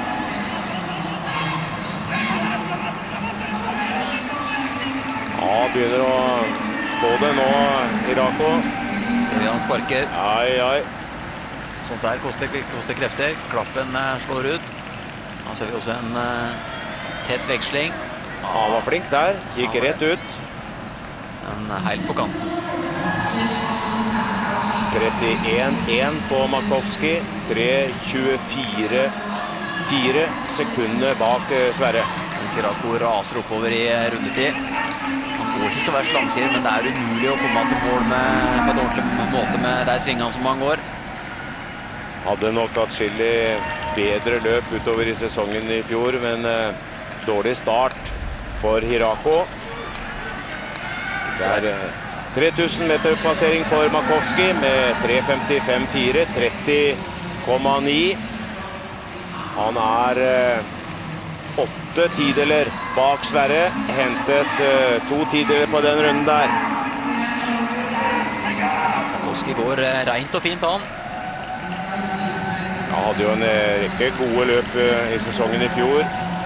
Ja, begynner å få det nå, Hirako. Ser vi han sparker. Ai, ai. Sånt der koster, koster krefter. Klappen slår ut. Da ser vi også en uh, tett veksling. Ja, han var flink der. Gikk rett ut. En helt på kanten. trettien én på Makowski. tre tjuefire fire sekunder bak Sverre. Hirako raser oppover i rundetid. Han går ikke så verst langsidig, men det er umulig å komme til mål med, på en ordentlig måte med de svingene som han går. Hadde nok atskillig bedre løp utover i sesongen i fjor, men eh, dårlig start for Hirako. Det er eh, tre tusen meter passering for Makowski med tre femtifem fire, tretti komma ni. Han er eh, åtte tideler bak Sverre. Hentet uh, to tideler på den runden der. Makoski går uh, rent og fint an. Han hadde jo en rekke gode løp uh, i sesongen i fjor.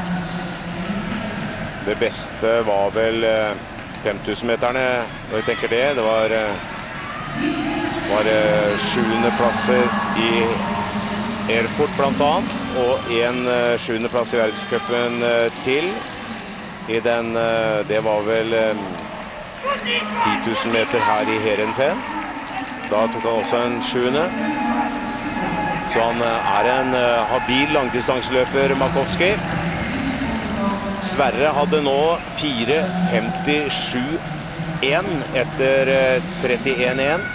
Det beste var vel uh, fem tusen meterne, når jeg tenker det. Det var, uh, var uh, sjuende plasser i Erfurt blant annet, og en uh, sjuende plass i verdenscupen uh, til. I den, uh, det var vel um, ti tusen meter her i Heerenveen. Da tok han også en sjuende. Så han uh, er en uh, habil langdistanseløper, Makovski. Sverre hadde nå fire femtisju én etter uh, trettien én.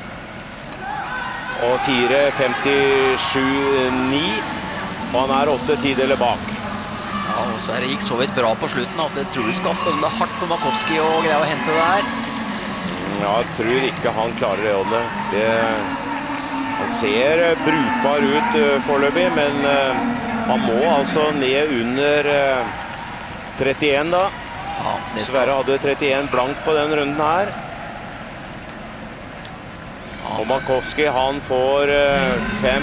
Og fire femtisju ni, og han er åtte tideler bak. Ja, og så er det gikk så vidt bra på slutten at jeg tror vi skal holde hardt for Makovski og greie å hente det der. Ja, jeg tror ikke han klarer det, Olle. Det, han ser brukbar ut uh, foreløpig, men uh, han må altså ned under uh, trettien da. Ja, Sverre hadde trettien blank på den runden her. Og Makovski, han får fem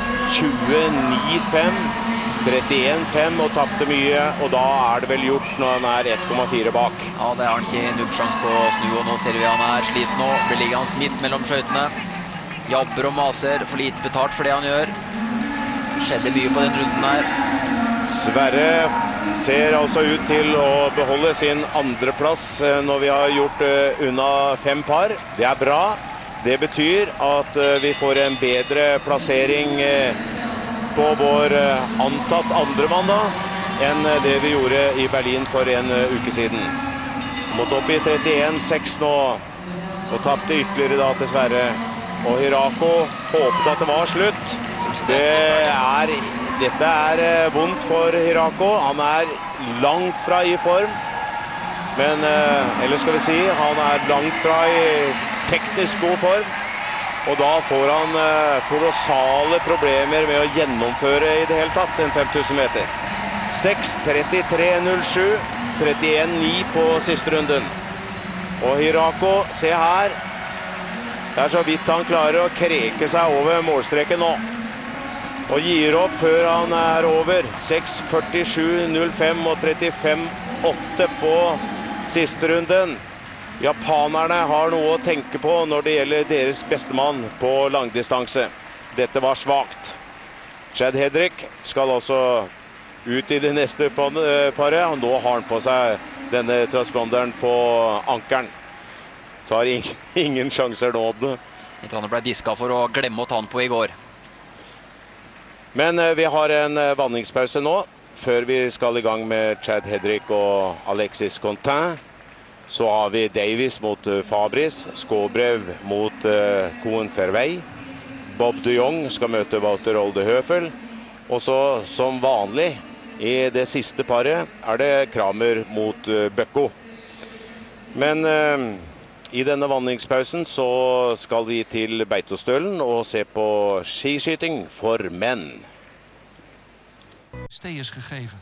tjueni fem, trettien fem og tapte mye, og da er det vel gjort når han er ett komma fire bak. Ja, det har han ikke nubbsjans på å snu, og nå ser vi han er sliten nå. Blir liggende midt mellom skjøtene. Jabber og maser, for lite betalt for det han gjør. Skjedde mye på den runden her. Sverre ser altså ut til å beholde sin andre plass når vi har gjort unna fem par. Det er bra. Det betyr at vi får en bedre plassering på vår antatt andremann da, enn det vi gjorde i Berlin for en uke siden. Måtte opp i trettien seks nå, og tapte ytterligere da til Sverre. Og Hirako håpet at det var slutt. Det er, dette er vondt for Hirako. Han er langt fra i form. Men, eller skal vi si, han er langt fra i teknisk god form, og da får han uh, kolossale problemer med å gjennomføre i det hele tatt en fem tusen meter. seks trettitre null sju, trettien ni på siste runden. Og Hirako, se her, det er så vidt han klarer å kreke seg over målstreken nå. Og gir opp før han er over. seks førtisju null fem og trettifem åtte på siste runden. Japanerne har noe å tenke på når det gjelder deres bestemann på langdistanse. Dette var svagt. Chad Hedrick skal også ut i det neste paret, og nå har han på seg denne transponderen på ankeren. Tar ingen sjanser nå. Han ble diska for å glemme å ta han på i går. Men vi har en vanningspause nå, før vi skal i gang med Chad Hedrick og Alexis Contain. Så har vi Davis mot Fabris, Skåbrev mot uh, Koen Fervey. Bob de Jong skal møte Wouter Oldehøfel. Og så, som vanlig, i det siste paret er det Kramer mot uh, Bøkko. Men uh, i denne vanningspausen så skal vi til Beitostølen og se på skiskyting for menn. Steers gegeven.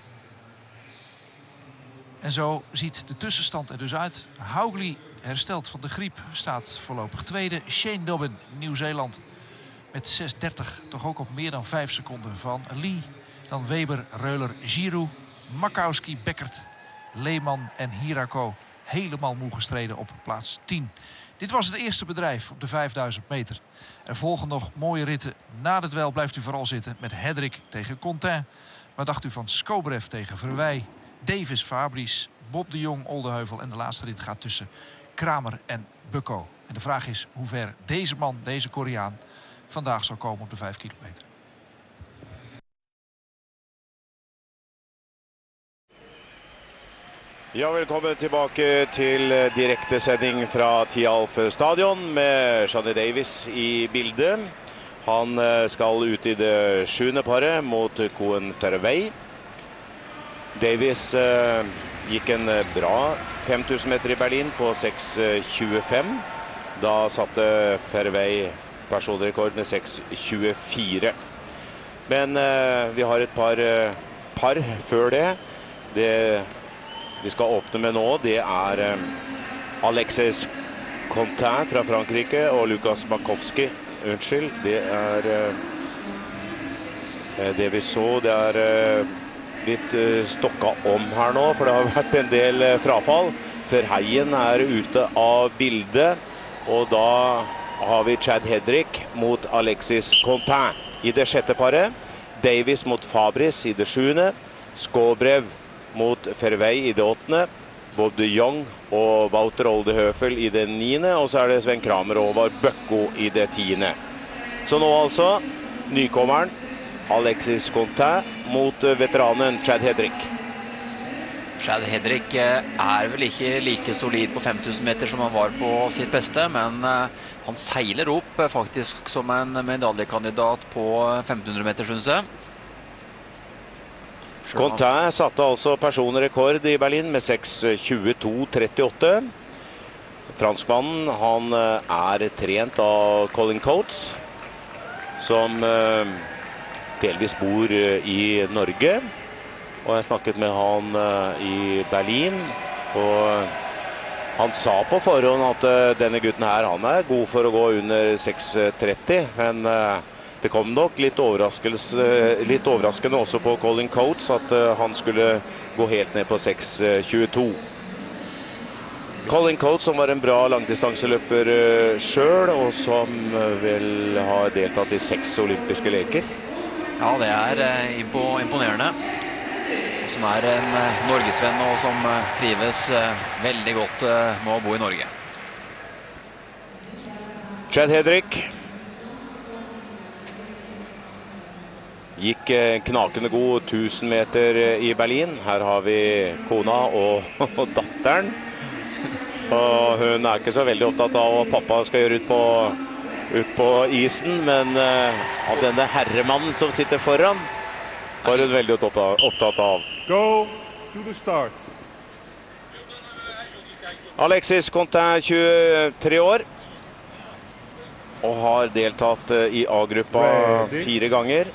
En zo ziet de tussenstand er dus uit. Hauglie, hersteld van de griep, staat voorlopig tweede. Shane Dobbin, Nieuw-Zeeland, met zes dertig. Toch ook op meer dan vijf seconden van Lee. Dan Weber, Reuler, Giroud, Makowski, Beckert, Lehmann en Hirako. Helemaal moe gestreden op plaats tien. Dit was het eerste bedrijf op de vijfduizend meter. Er volgen nog mooie ritten. Na de duel blijft u vooral zitten met Hedrick tegen Contain. Wat dacht u van Skobrev tegen Verwij? Davis, Fabris, Bob de Jong, Oldeheuvel en de laatste rit gaat tussen Kramer en Bøkko. En de vraag is hoe ver deze man, deze Koreaan, vandaag zal komen op de vijf kilometer. Ja, velkommen tilbake til direktesending fra Tialf stadion med Johnny Davis i bildet. Han skal ut i det sjuende paret mot Koen Fervey. Davis uh, gikk en bra fem tusen meter i Berlin på seks tjuefem. Da satte Fervey personrekord med seks tjuefire. Men uh, vi har et par uh, par før det. Det vi skal åpne med nå, det er Alexis Contain fra Frankrike og Lukas Makowski. Unnskyld, det er det vi så. Det er litt stokka om her nå, for det har vært en del frafall. Verheyen er ute av bildet, og da har vi Chad Hedrick mot Alexis Contain i det sjette paret. Davis mot Fabris i det sjuende. Skåbrev mot Fervey i det åttende. Bob de Jong og Wouter Oldehøfel i det niende. Og så er det Sven Kramer og Håvard Bøkko i det tiende. Så nå altså nykommeren Alexis Contain mot veteranen Chad Hedrick. Chad Hedrick er vel ikke like solid på fem tusen meter som han var på sitt beste, men han seiler opp faktisk som en medaljekandidat på femten hundre meter, synes jeg. Contain satte altså personrekord i Berlin med seks tjueto trettiåtte. Franskmannen, han er trent av Colin Coates, som delvis bor i Norge. Og jeg snakket med han uh, i Berlin, og han sa på forhånd at uh, denne gutten her, han er god for å gå under seks tretti, men uh, det kom nok litt, uh, litt overraskende også på Colin Coates at uh, han skulle gå helt ned på seks tjueto. Colin Coates, som var en bra langdistanseløper uh, selv, og som uh, vel har deltatt i seks olympiske leker. Ja, det er uh, impo imponerende. Som er en norgesvenn og som trives veldig godt med å bo i Norge. Chad Hedrick gikk knakende god tusen meter i Berlin. Her har vi kona og, og datteren. Og hun er ikke så veldig opptatt av hva pappa skal gjøre ut på, ut på isen, men uh, av denne herremannen som sitter foran, var hun veldig opptatt av. Go to the start. Alexis Contain, tjuetre år, og har deltatt i A-gruppa fire ganger.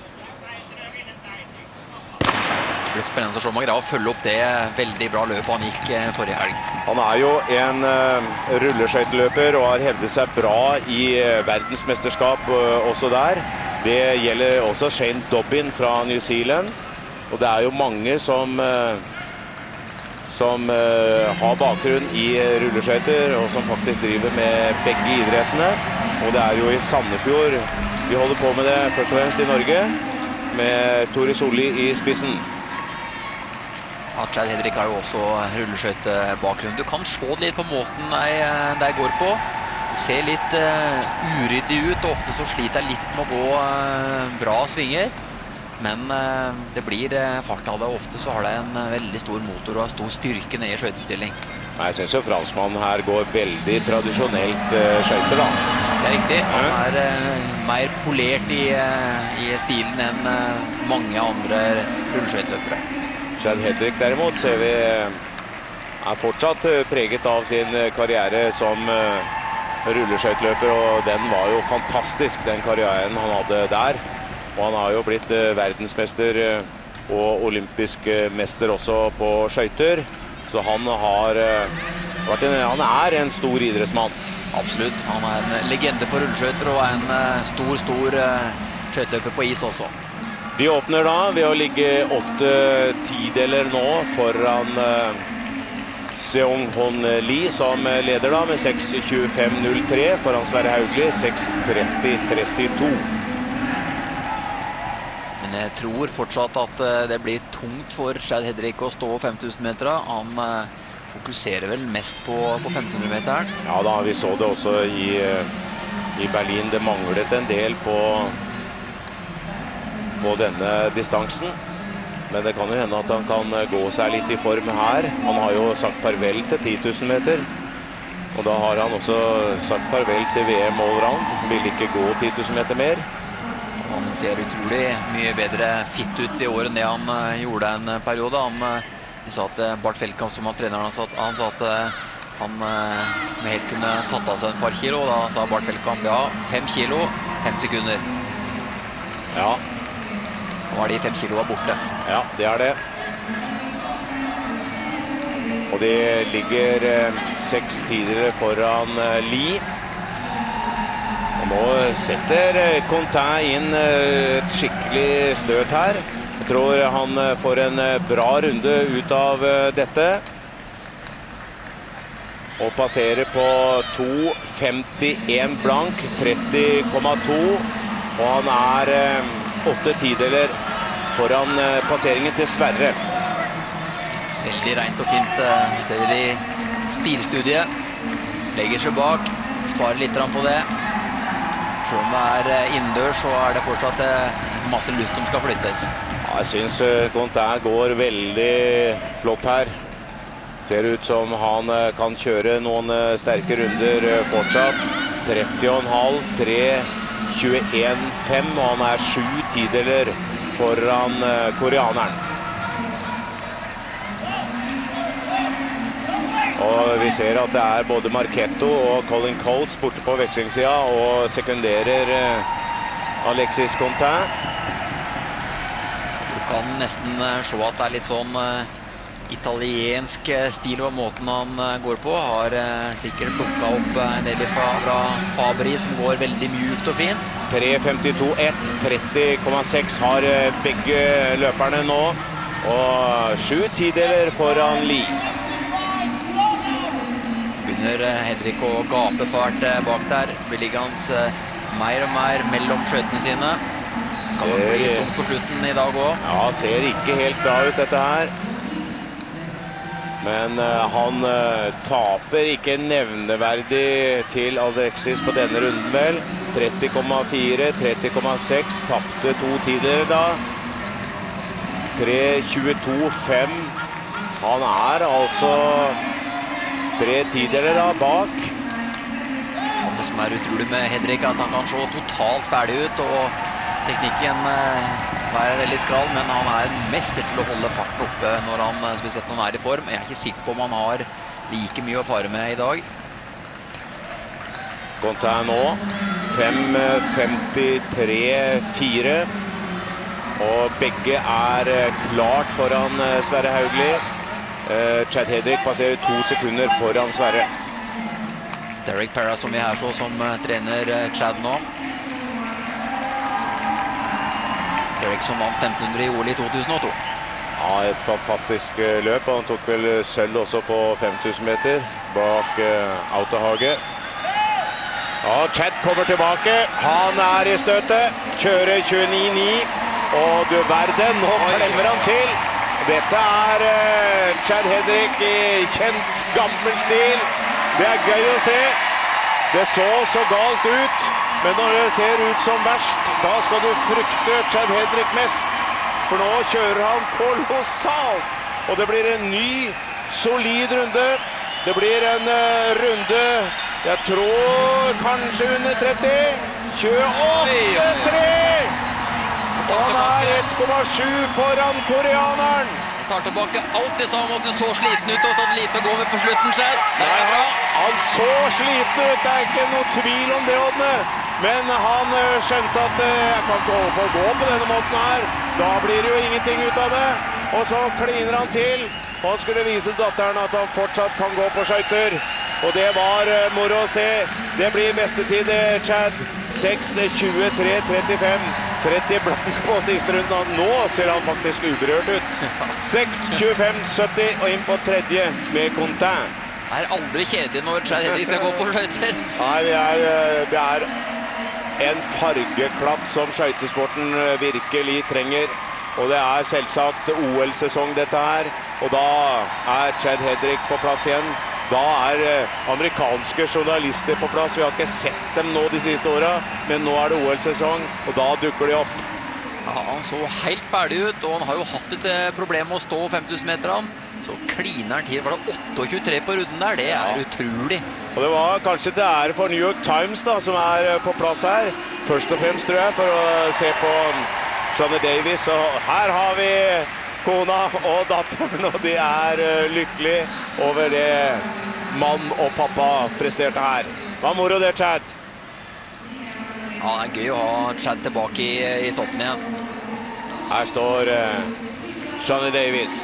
Det blir spennende å se om han greier å følge opp det veldig bra løpet han gikk forrige helg. Han er jo en uh, rulleskøyteløper og har hevdet seg bra i uh, verdensmesterskap uh, også der. Det gjelder også Shane Dobbin fra New Zealand. Og det er jo mange som, uh, som uh, har bakgrunn i rulleskøyter, og som faktisk driver med begge idrettene. Og det er jo i Sandefjord vi holder på med det først og fremst i Norge, med Tore Solli i spissen. Ja, Chad Hedrick har jo også rulleskøytebakgrunn. Du kan se litt på måten de går på. Det ser litt uh, uryddig ut, og ofte så sliter jeg litt med å gå uh, bra svinger. Men uh, det blir uh, fart av det, og ofte så har det en uh, veldig stor motor og stor styrke ned i skøytestilling. Jeg synes jo franskmannen her går veldig tradisjonelt uh, skøyter da. Det er riktig. Han er uh, mer polert i, uh, i stilen enn uh, mange andre rulleskøyteløpere. Chad Hedrick derimot ser vi er fortsatt preget av sin karriere som uh, rulleskøyteløper, og den var jo fantastisk, den karrieren han hadde der. Og han har jo blitt uh, verdensmester uh, og olympisk uh, mester også på skøyter. Så han har uh, vært en, han er en stor idrettsmann. Absolutt. Han er en legende på rulleskøyter og en uh, stor, stor uh, skøyteløper på is også. Vi åpner da ved å ligge åtte tideler nå foran uh, Seong Hon Lee, som leder da med seks tjuefem null tre foran Sverre Haugli, seks tretti trettito. Men jeg tror fortsatt at det blir tungt for Chad Hedrick å stå fem tusen meter. Han uh, fokuserer vel mest på, på femten hundre meteren. Ja da, vi så det også i, i Berlin. Det manglet en del på, på denne distansen. Men det kan jo hende at han kan gå seg litt i form her. Han har jo sagt farvel til ti tusen meter. Og da har han også sagt farvel til V M allround. Han vil ikke gå ti tusen meter mer. Han ser utrolig mye bedre fit ut i år enn det han uh, gjorde en periode. Han uh, sa at uh, Bart Feldkamp, som var treneren, han sa, han sa at uh, han uh, helt kunne tatt av seg et par kilo. Og da sa Bart Feldkamp, ja, fem kilo, fem sekunder. Ja. Nå var de fem kiloene borte. Ja, det er det. Og de ligger eh, seks tidligere foran eh, Lee. Og nå setter eh, Contain inn eh, et skikkelig støt her. Jeg tror han eh, får en eh, bra runde ut av eh, dette. Og passerer på to femtien blank, tretti komma to. Og han er eh, åtte tideler foran eh, passeringen til Sverre. Veldig rent og fint, eh, ser vi det i stilstudiet. Legger seg bak, sparer litt på det. Selv om det er eh, innendørs, så er det fortsatt eh, masse luft som skal flyttes. Ja, jeg synes eh, Contain går veldig flott her. Ser ut som han eh, kan kjøre noen eh, sterke runder eh, fortsatt. tretti komma fem, tre tjueen fem, og han er sju tideler foran eh, koreaneren. Og vi ser at det er både Marchetto og Colin Coates borte på vekslingssida og sekunderer eh, Alexis Contain. Du kan nesten eh, se at det er litt sånn eh, italiensk eh, stil og måten han eh, går på. Har eh, sikkert plukket opp eh, en del fra, fra Fabri som går veldig mjukt og fint. tre femtito ett, tretti komma seks har eh, begge løperne nå. Og sju tideler foran Lee. Begynner Hedrick å gape fart bak der. Blir liggende mer og mer mellom skjøtene sine. Skal han bli tungt på slutten i dag også? Ja, ser ikke helt bra ut dette her. Men uh, han uh, taper ikke nevneverdig til Alexis på denne runden vel. tretti komma fire, tretti komma seks, tapte to tider da. tre tjueto fem. Han er altså tre tideler da bak. Det som er utrolig med Hedrick er at han kan se totalt ferdig ut, og teknikken eh, er veldig skral, men han er mester til å holde farten oppe når han, spesielt når han er i form. Jeg er ikke sikker på om han har like mye å fare med i dag. Contain nå, fem femtitre fire. Og begge er klart foran Sverre Hauglie. Uh, Chad Hedrick passerer to sekunder foran Sverre. Derek Parra som vi her så som uh, trener uh, Chad nå. Derek som vant femten hundre i O L i to tusen og to. Ja, et fantastisk uh, løp. Han tok vel sølv også på fem tusen meter bak uh, Autohage. Ja, Chad kommer tilbake. Han er i støtet. Kjører tjueni ni. Og du verden, nå klemmer han til. Dette er uh, Chad Hedrick i kjent gammel stil. Det er gøy å se. Det så så galt ut, men når det ser ut som verst, da skal du frykte Chad Hedrick mest. For nå kjører han kolossalt, og det blir en ny, solid runde. Det blir en uh, runde, jeg tror kanskje under tretti. tjueåtte tre! Han er ett komma sju foran koreaneren. Han tar tilbake alt det samme, at du så sliten ut og tatt lite å gå med på slutten selv. Det er bra. Han så sliten ut, det er ikke noe tvil om det, Ådne. Men han skjønte at jeg kan ikke holde på å gå på denne måten her. Da blir det jo ingenting ut av det. Og så kliner han til. Han skulle vise datteren at han fortsatt kan gå på skøyter. Og det var moro å se. Det blir bestetid, Chad. seks tjuetre trettifem. tretti blank på siste runden. Nå ser han faktisk uberørt ut. seks tjuefem sytti og inn på tredje med Contain. Det er aldri kjedelig når Chad Hedrick skal gå på skøyter. Nei, det er, det er en fargeklatt som skøytesporten virkelig trenger. Og det er selvsagt O L-sesong dette her. Og da er Chad Hedrick på plass igjen. Da er amerikanske journalister på plass. Vi har ikke sett dem nå de siste årene, men nå er det O L-sesong, og da dukker de opp. Ja, han så helt ferdig ut, og han har jo hatt et problem med å stå fem tusen meter. Så kliner han til. Var det åtte tjuetre på runden der? Det er ja. Utrolig. Og det var kanskje til ære for New York Times da, som er på plass her. Først og fremst, tror jeg, for å se på Johnny Davis. Og her har vi kona og datteren, og de er lykkelige over det mann og pappa presterte her. Hva moro det, Chad? Ja, det er gøy å ha Chad tilbake i, i toppen igjen. Her står uh, Johnny Davis.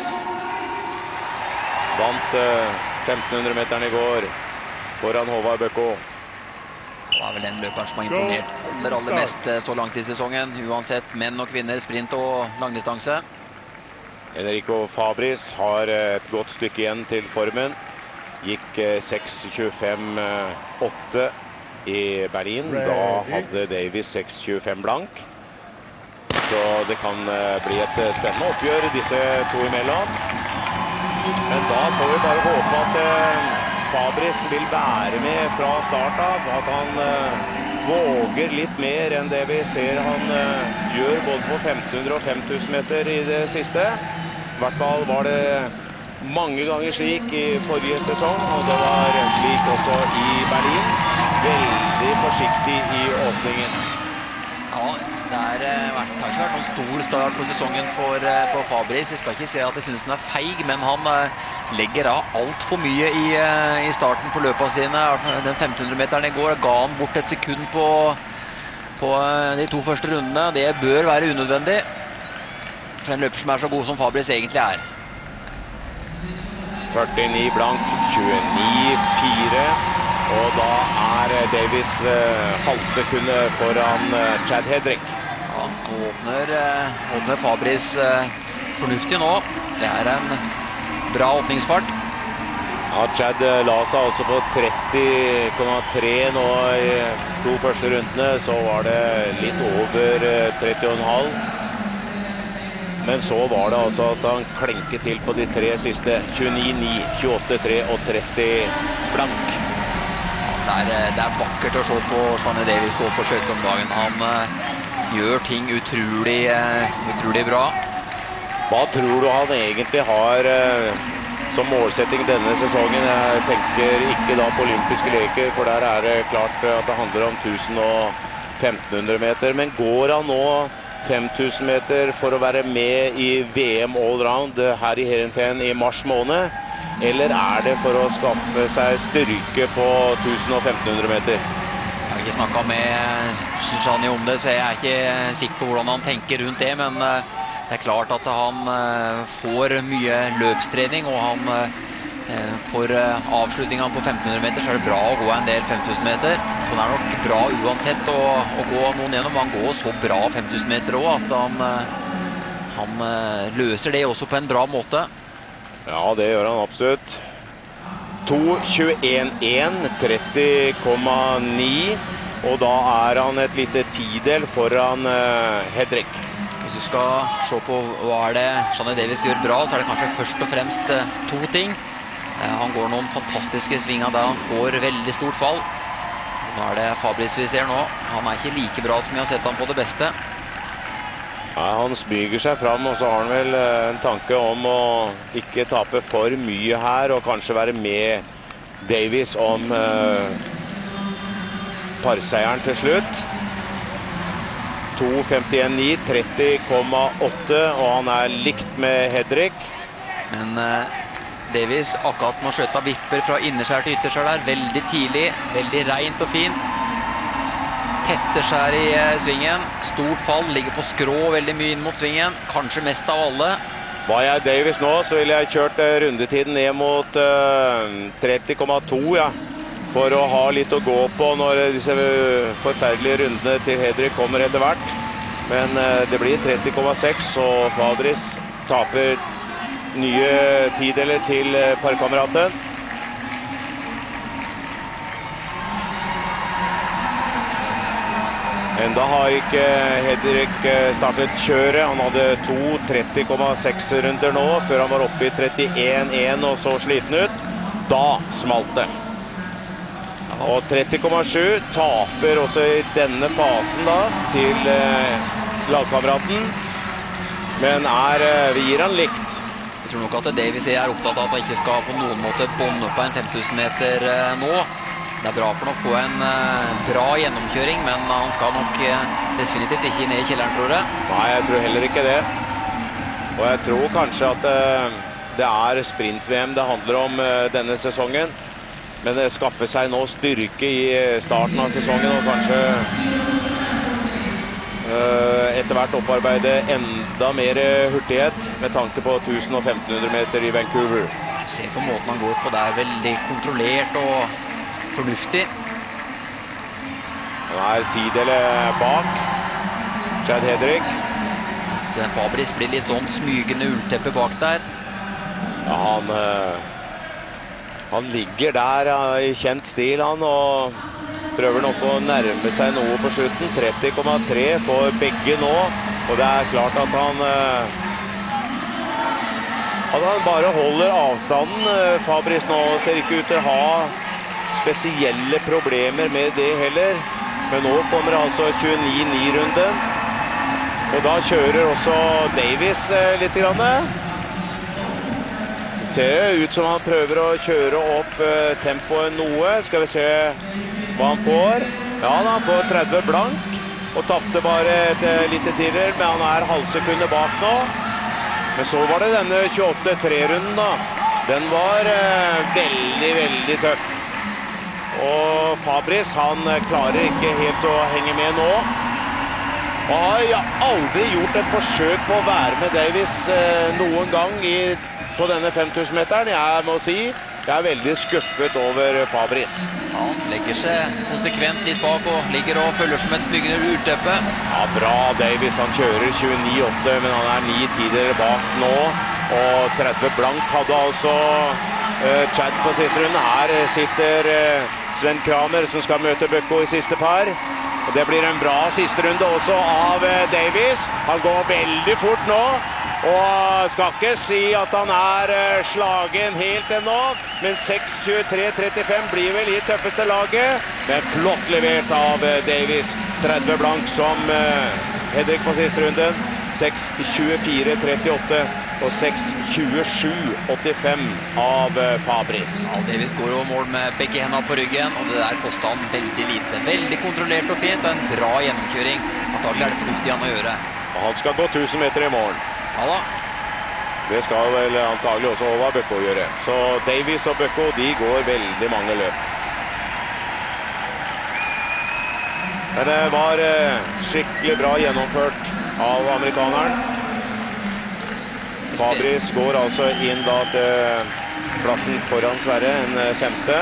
Vant uh, femten hundre meteren i går foran Håvard Bøkko. Det var vel den løperen som har imponert aller, aller mest så langt i sesongen. Uansett menn og kvinner, sprint og langdistanse. Enrico Fabris har et godt stykke igjen til formen. Gikk seks tjuefem åtte i Berlin. Da hadde Davis seks tjuefem blank. Så det kan bli et spennende oppgjør disse to imellom. Men da får vi bare håpe at Fabris vil være med fra start av, at han uh, våger litt mer enn det vi ser han uh, gjør både på femten hundre og fem tusen meter i det siste. I hvert fall var det mange ganger slik i forrige sesong, og det var slik også i Berlin. Veldig forsiktig i åpningen. Ja, det er, har ikke vært noen stor start på sesongen for, for Fabris. Jeg skal ikke si at jeg synes den er feig, men han legger av alt for mye i, i starten på løpene sine. Den femten hundre meteren i går ga han bort et sekund på, på de to første rundene. Det bør være unødvendig for en løper som er så god som Fabris egentlig er. førtini blank, tjueni fire. Og da er Davis eh, halvsekundet foran eh, Chad Hedrick. Ja, nå åpner, eh, åpner Fabris eh, fornuftig nå. Det er en bra åpningsfart. Ja, Chad la seg også på tretti komma tre nå i to første rundene. Så var det litt over eh, tretti komma fem. Men så var det altså at han klenket til på de tre siste. tjueni ni, tjueåtte tre og tretti blank. Det er, det er vakkert å se på Johnny Davis gå på skøyter om dagen. Han uh, gjør ting utrolig, uh, utrolig bra. Hva tror du han egentlig har uh, som målsetting denne sesongen? Jeg tenker ikke da på olympiske leker, for der er det klart at det handler om tusen og femten hundre meter. Men går han nå fem tusen meter for å være med i V M Allround her i Heerenveen i mars måned? Eller er det for å skaffe seg styrke på tusen og femten hundre meter? Jeg har ikke snakket med Johnny om det, så jeg er ikke sikker på hvordan han tenker rundt det. Men det er klart at han får mye løpstrening, og han for avslutningen på femten hundre meter så er det bra å gå en del fem tusen meter. Så det er nok bra uansett å, å gå noen gjennom. Han går så bra fem tusen meter også, at han, han løser det også på en bra måte. Ja, det gjør han absolutt. to tjueen én, tretti komma ni. Og da er han et lite tidel foran uh, Hedrick. Hvis du skal se på hva er det Johnny Davis gjør bra, så er det kanskje først og fremst uh, to ting. Uh, han går noen fantastiske svinger der han får veldig stort fall. Nå er det Fabris vi ser nå. Han er ikke like bra som vi har sett han på det beste. Ja, han smyger seg fram, og så har han vel en tanke om å ikke tape for mye her, og kanskje være med Davis om uh, parseieren til slutt. to femtien ni, tretti komma åtte, og han er likt med Hedrick. Men uh, Davis akkurat nå skjøtta vipper fra innerskjær til ytterskjær der, veldig tidlig, veldig rent og fint. Tetter seg i svingen, stort fall, ligger på skrå veldig mye inn mot svingen, kanskje mest av alle. Var jeg Davis nå, så ville jeg kjørt uh, rundetiden ned mot uh, tretti komma to, ja. For å ha litt å gå på når disse forferdelige rundene til Hedrick kommer etter hvert. Men uh, det blir tretti komma seks, og Fabris taper nye tideler til uh, parkameraten. Enda har ikke Hedrick startet kjøret. Han hadde to tretti komma seks runder nå, før han var oppe i trettien én og så sliten ut. Da smalt det. Og tretti komma sju taper også i denne fasen da, til eh, lagkameraten. Men er, vi gir han likt. Jeg tror nok at Davis er opptatt av at han ikke skal på noen måte bonde på en fem tusen meter eh, nå. Det er bra for å få en uh, bra gjennomkjøring, men han skal nok uh, definitivt ikke ned i kjelleren, tror jeg. Nei, jeg tror heller ikke det. Og jeg tror kanskje at uh, det er sprint-V M det handler om uh, denne sesongen. Men det skaffer seg nå styrke i starten av sesongen, og kanskje uh, etter hvert opparbeide enda enda mer hurtighet med tanke på tusen og femten hundre meter i Vancouver. Se på måten han går på, det er veldig kontrollert og fornuftig. Han er tideler bak Chad Hedrick. Mens Fabris blir litt sånn smygende ullteppe bak der. Ja, han, han ligger der i kjent stil, han, og prøver nok å nærme seg noe på slutten. tretti komma tre for begge nå, og det er klart at han at han bare holder avstanden. Fabris nå ser ikke ut til å ha spesielle problemer med det heller. Men nå kommer altså tjueni ni-runden. Og da kjører også Davis litt grann. Det ser ut som han prøver å kjøre opp tempoet noe. Skal vi se hva han får. Ja, han får tretti blank. Og tappte bare et lite tidligere, men han er halvsekundet bak nå. Men så var det denne tjueåtte tre-runden da. Den var eh, veldig, veldig tøff. Og Fabris, han klarer ikke helt å henge med nå. Og har aldri gjort et forsøk på å være med Davis eh, noen gang i, på denne fem tusen meteren. Jeg må si, jeg er veldig skuffet over Fabris. Han legger seg konsekvent litt bak og ligger og følger som et smyggende urteppe. Ja, bra Davis. Han kjører tjueni åtte, men han er ni tider bak nå. Og tretti blank hadde altså uh, Chad på siste runde. Her sitter uh, Sven Kramer som skal møte Bøkko i siste par. Og det blir en bra siste runde også av uh, Davis. Han går veldig fort nå. Og skal ikke si at han er uh, slagen helt ennå, men seks tjuetre trettifem blir vel i tøffeste laget. Men flott levert av uh, Davis. tretti blank som uh, Hedrick på siste runden. seks tjuefire trettiåtte og seks tjuesju åttifem av uh, Fabris. Ja, Davis går jo mål med begge hendene på ryggen, og det der kostet han veldig lite. Veldig kontrollert og fint, og en bra gjennomkjøring. Antagelig er det fornuftig han å gjøre. Og han skal gå tusen meter i morgen. Ja da. Det skal vel antagelig også Håvard Bøkko gjøre. Så Davis og Bøkko, de går veldig mange løp. Men det var skikkelig bra gjennomført av amerikaneren. Fabris går altså inn da til plassen foran Sverre, en femte.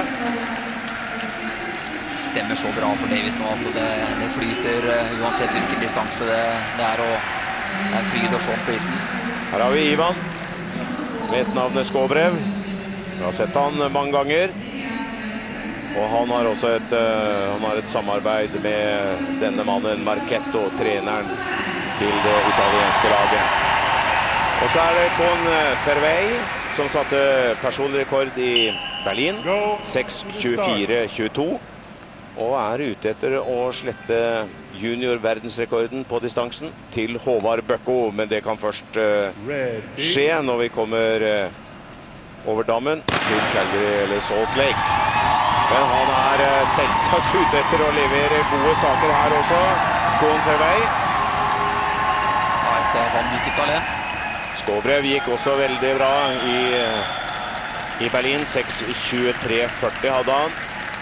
Stemmer så bra for Davis nå at det, det flyter uansett hvilken distanse det, det er, og det er fryd og sånn på isen. Her har vi Ivan med et navnet Skåbrev. Vi har sett han mange ganger. Og han har også et, uh, han har et samarbeid med denne mannen, Marchetto, treneren til det italienske laget. Og så er det Con Fervey som satte personlig rekord i Berlin. seks tjuefire tjueto. Og er ute etter å slette junior-verdensrekorden på distansen til Håvard Bøkko. Men det kan først uh, skje når vi kommer uh, over dammen til Calgary eller Salt Lake. Men han er uh, selvsagt ute etter å levere gode saker her også. Con Fervey. Ja, et vanvittig talent. Skåbrev gikk også veldig bra i, uh, i Berlin. seks tjuetre førti hadde han.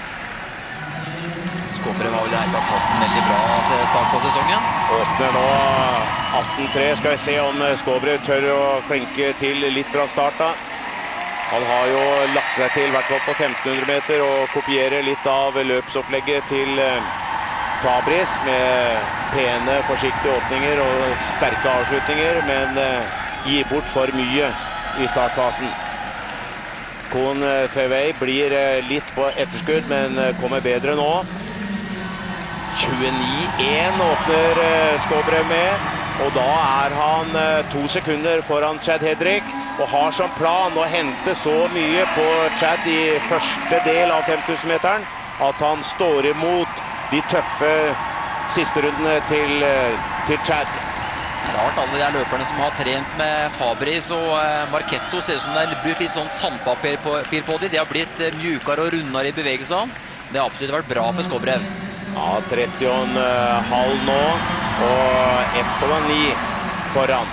Skåbrev har vel her tatt en veldig bra start på sesongen. Åpner nå atten tre. Skal vi se om Skåbrev tør å klinke til litt fra start da. Han har jo lagt seg til hvert fall på femten hundre meter og kopierer litt av løpsopplegget til Fabris med pene, forsiktige åpninger og sterke avslutninger, men gir bort for mye i startfasen. Con Fervey blir litt på etterskudd, men kommer bedre nå. tjueni én åpner Skåbrev med, og da er han to sekunder foran Chad Hedrick, og har som plan å hente så mye på Chad i første del av fem tusen meteren, at han står imot de tøffe siste rundene til, til Chad. Det er rart, alle de her løperne som har trent med Fabris og Marchetto ser ut som det er blitt litt sånn sandpapir på, på de. De har blitt mjukere og rundere i bevegelsene. Det har absolutt vært bra for Skåbrev. Ja, tretti komma fem nå, og ett komma ni foran.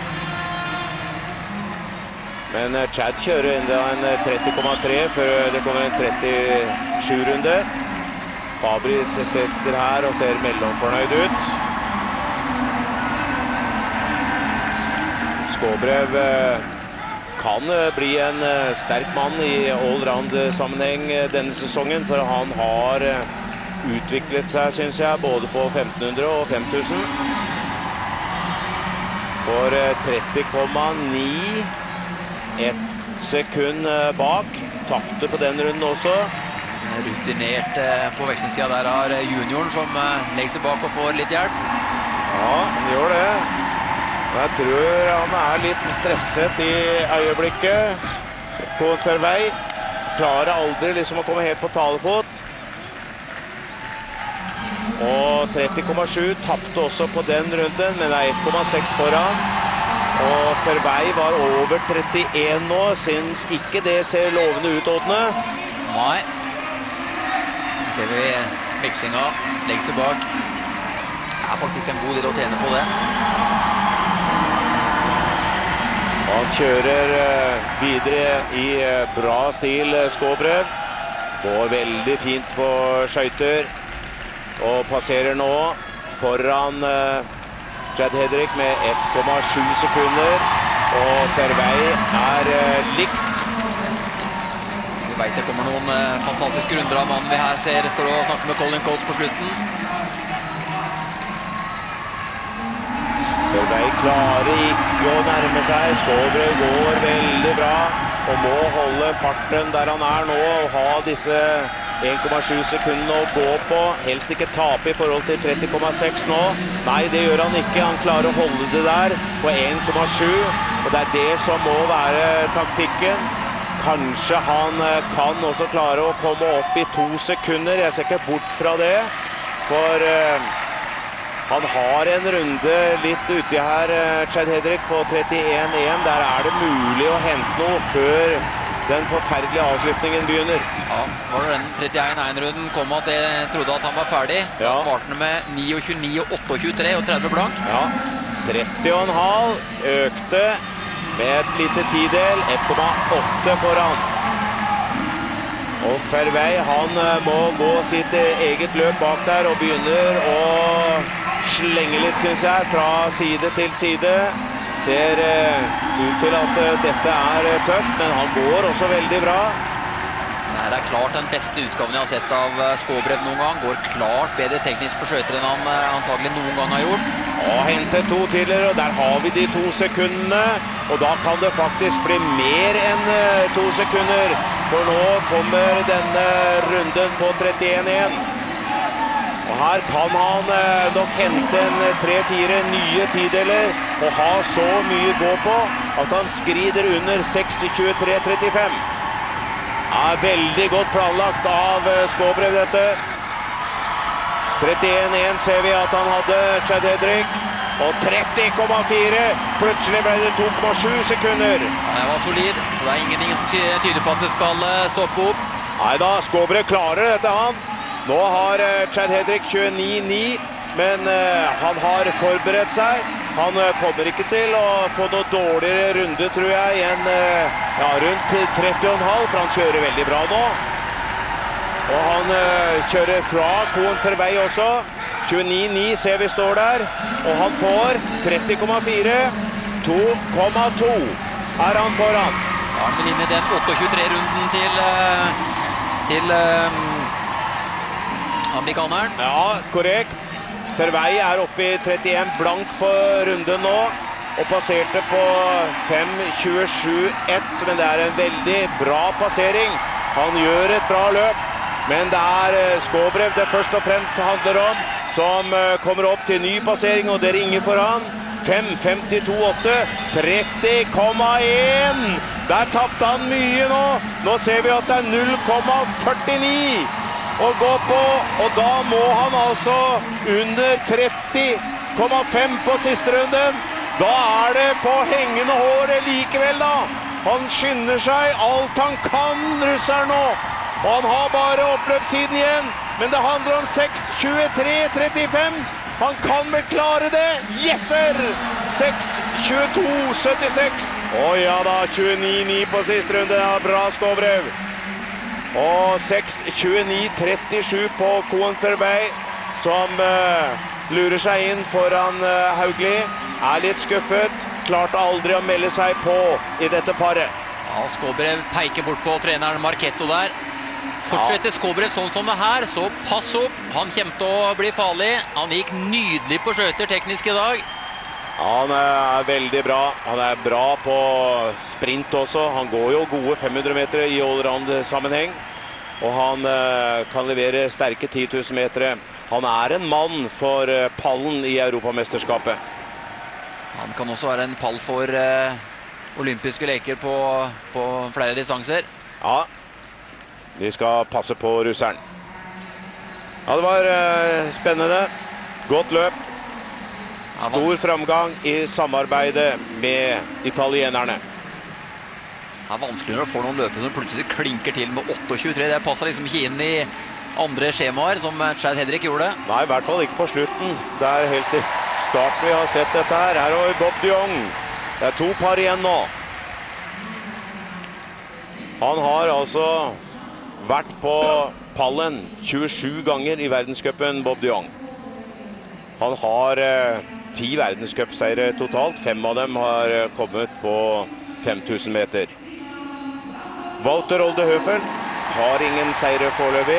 Men Chad kjører enda en tretti komma tre før det kommer en trettisju-runde. Fabris sitter her og ser mellomfornøyd ut. Skåbrev kan bli en sterk mann i allround-sammenheng denne sesongen, for han har utviklet seg, synes jeg, både på femten hundre og fem tusen. For tretti komma ni, ett sekund bak. Tapte på den runden også. Rutinert på vekslingssida der har junioren som legger seg bak og får litt hjelp. Ja, han gjør det. Jeg tror han er litt stresset i øyeblikket. På en vei. Klarer aldri liksom å komme helt på talefot. Og tretti komma sju tappte også på den runden, men er ett komma seks foran. Og Pervei var over trettien nå. Synes ikke det ser lovende ut, Ådne. Nei. Ser vi vekslinga, legger seg bak. Det er faktisk en god del å tjene på det. Han kjører videre i bra stil, Skåbrev. Går veldig fint på skøyter. Og passerer nå foran Chad Hedrick med ett komma sju sekunder. Og Pervei er likt. Vi vet det kommer noen eh, fantastiske runder av mannen vi her ser står og snakker med Colin Coates på slutten. Pervei klarer ikke å nærme seg. Skåbrev går veldig bra og må holde farten der han er nå og ha disse én komma sju sekundene å gå på. Helst ikke tape i forhold til tretti komma seks nå. Nei, det gjør han ikke. Han klarer å holde det der på én komma sju, og det er det som må være taktikken. Kanskje han kan også klare å komme opp i to sekunder. Jeg ser ikke bort fra det, for uh, han har en runde litt uti her, uh, Chad Hedrick, på trettien én. Der er det mulig å hente noe før den forferdelige avslutningen begynner. Ja, var det den trettien én-runden kom at jeg trodde at han var ferdig. Da Ja. svarte han med ni tjueni og åtte tjuetre og tretti blank. Ja, tretti komma fem økte med et lite tidel, ett komma åtte foran. Og Pervei, han må gå sitt eget løp bak der og begynner å slenge litt, synes jeg, fra side til side. Ser ut til at dette er tøft, men han går også veldig bra. Dette er klart den beste utgaven jeg har sett av Skåbrev noen gang. Går klart bedre teknisk på skøyter enn han antagelig noen gang har gjort. Og hentet to tidligere, og der har vi de to sekundene. Og da kan det faktisk bli mer enn to sekunder. For nå kommer denne runden på trettien én. Og her kan han nok hente en tre-fire nye tideler og ha så mye gå på at han skrider under seks tjuetre trettifem. Er veldig godt planlagt av Skåbrev dette. trettien én ser vi at han hadde Chad Hedrick. Og tretti komma fire. Plutselig ble det to komma sju sekunder. Ja, det var solid. Det er ingenting som tyder på at det skal stoppe opp. Neida, Skåbrev klarer dette han. Nå har Chad Hedrick tjueni ni, men han har forberedt seg. Han kommer ikke til å få noe dårligere runde, tror jeg, enn ja, rundt tretti komma fem, for han kjører veldig bra nå. Og han kjører fra Koen Pervei også. tjueni ni ser vi står der, og han får tretti komma fire. to komma to er han foran. Ja, han vil inn i den åtte tjuetre-runden til, til um, amerikaneren. Ja, korrekt. Pervei er oppe i trettien blank på runden nå, og passerte på fem tjuesju ett, men det er en veldig bra passering. Han gjør et bra løp, men det er Skåbrev det først og fremst handler om, som kommer opp til ny passering, og det ringer for han. fem femtito åtte, tretti komma én. Der tappte han mye nå. Nå ser vi at det er null komma førtini å gå på, og da må han altså under tretti komma fem på siste runden. Da er det på hengende håret likevel da. Han skynder seg alt han kan, russeren nå. Og han har bare oppløpssiden igjen, men det handler om seks tjuetre trettifem. Han kan vel klare det. Yeser! seks tjueto syttiseks. Å ja da, tjueni ni på siste runde. Ja, bra Skåbrev. Og seks tjueni trettisju på Koen Pervei, som uh, lurer seg inn foran uh, Haugli. Er litt skuffet. klarte aldri å melde seg på i dette paret. Ja, Skåbrev peker bort på treneren Marchetto der. Fortsetter Skåbrev sånn som det her, så pass opp. Han kommer til å bli farlig. Han gikk nydelig på skøyter teknisk i dag. Han er veldig bra. Han er bra på sprint også. Han går jo gode fem hundre meter i allround-sammenheng. Og han uh, kan levere sterke ti tusen meter. Han er en mann for uh, pallen i Europamesterskapet. Han kan også være en pall for uh, olympiske leker på, på flere distanser. Ja, vi skal passe på russeren. Ja, det var uh, spennende. Godt løp. Stor framgang i samarbeidet med italienerne. Det er vanskeligere å få noen løpere som plutselig klinker til med åtte tjuetre. Det passer liksom ikke inn i andre skjemaer, som Chad Hedrick gjorde. Nei, i hvert fall ikke på slutten. Det er helst i start vi har sett dette her. Her har vi Bob de Jong. Det er to par igjen nå. Han har altså vært på pallen tjuesju ganger i verdenscupen, Bob de Jong. Han har eh, ti verdenscupseiere totalt. Fem av dem har eh, kommet på fem tusen meter. Wouter Oldehøfel har ingen seire foreløpig.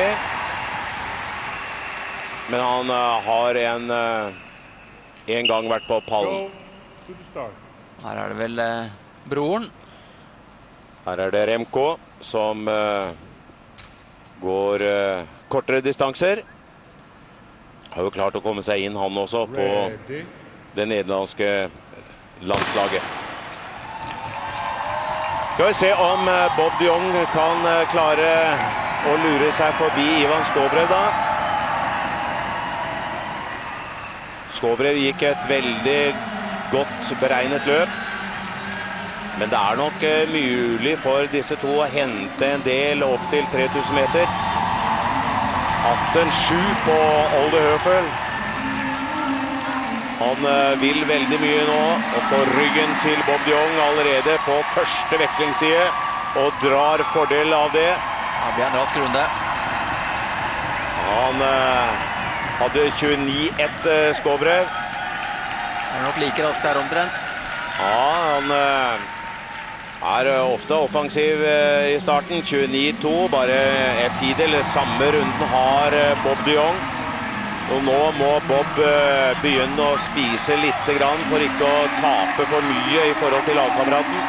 Men han uh, har en, uh, en gang vært på pallen. Her er det vel uh, broren. Her er det Remco som uh, går uh, kortere distanser. Har jo klart å komme seg inn han også på det nederlandske landslaget. Skal vi se om Bob de Jong kan klare å lure seg forbi Ivan Skåbrev da. Skåbrev gikk et veldig godt beregnet løp. Men det er nok mulig for disse to å hente en del opp til tre tusen meter. atten sju på Oldehøfel. Han vil veldig mye nå, og på ryggen til Bob de Jong allerede på første vekslingsside, og drar fordel av det. Det blir en rask runde. Han eh, hadde tjueni ett eh, Skåbrev. Det er nok like raskt her omtrent. Ja, han eh, er ofte offensiv eh, i starten. tjueni to, bare et tidel. Samme runden har eh, Bob de Jong. Og nå må Bob uh, begynne å spise litt grann for ikke å tape for mye i forhold til lagkameraten.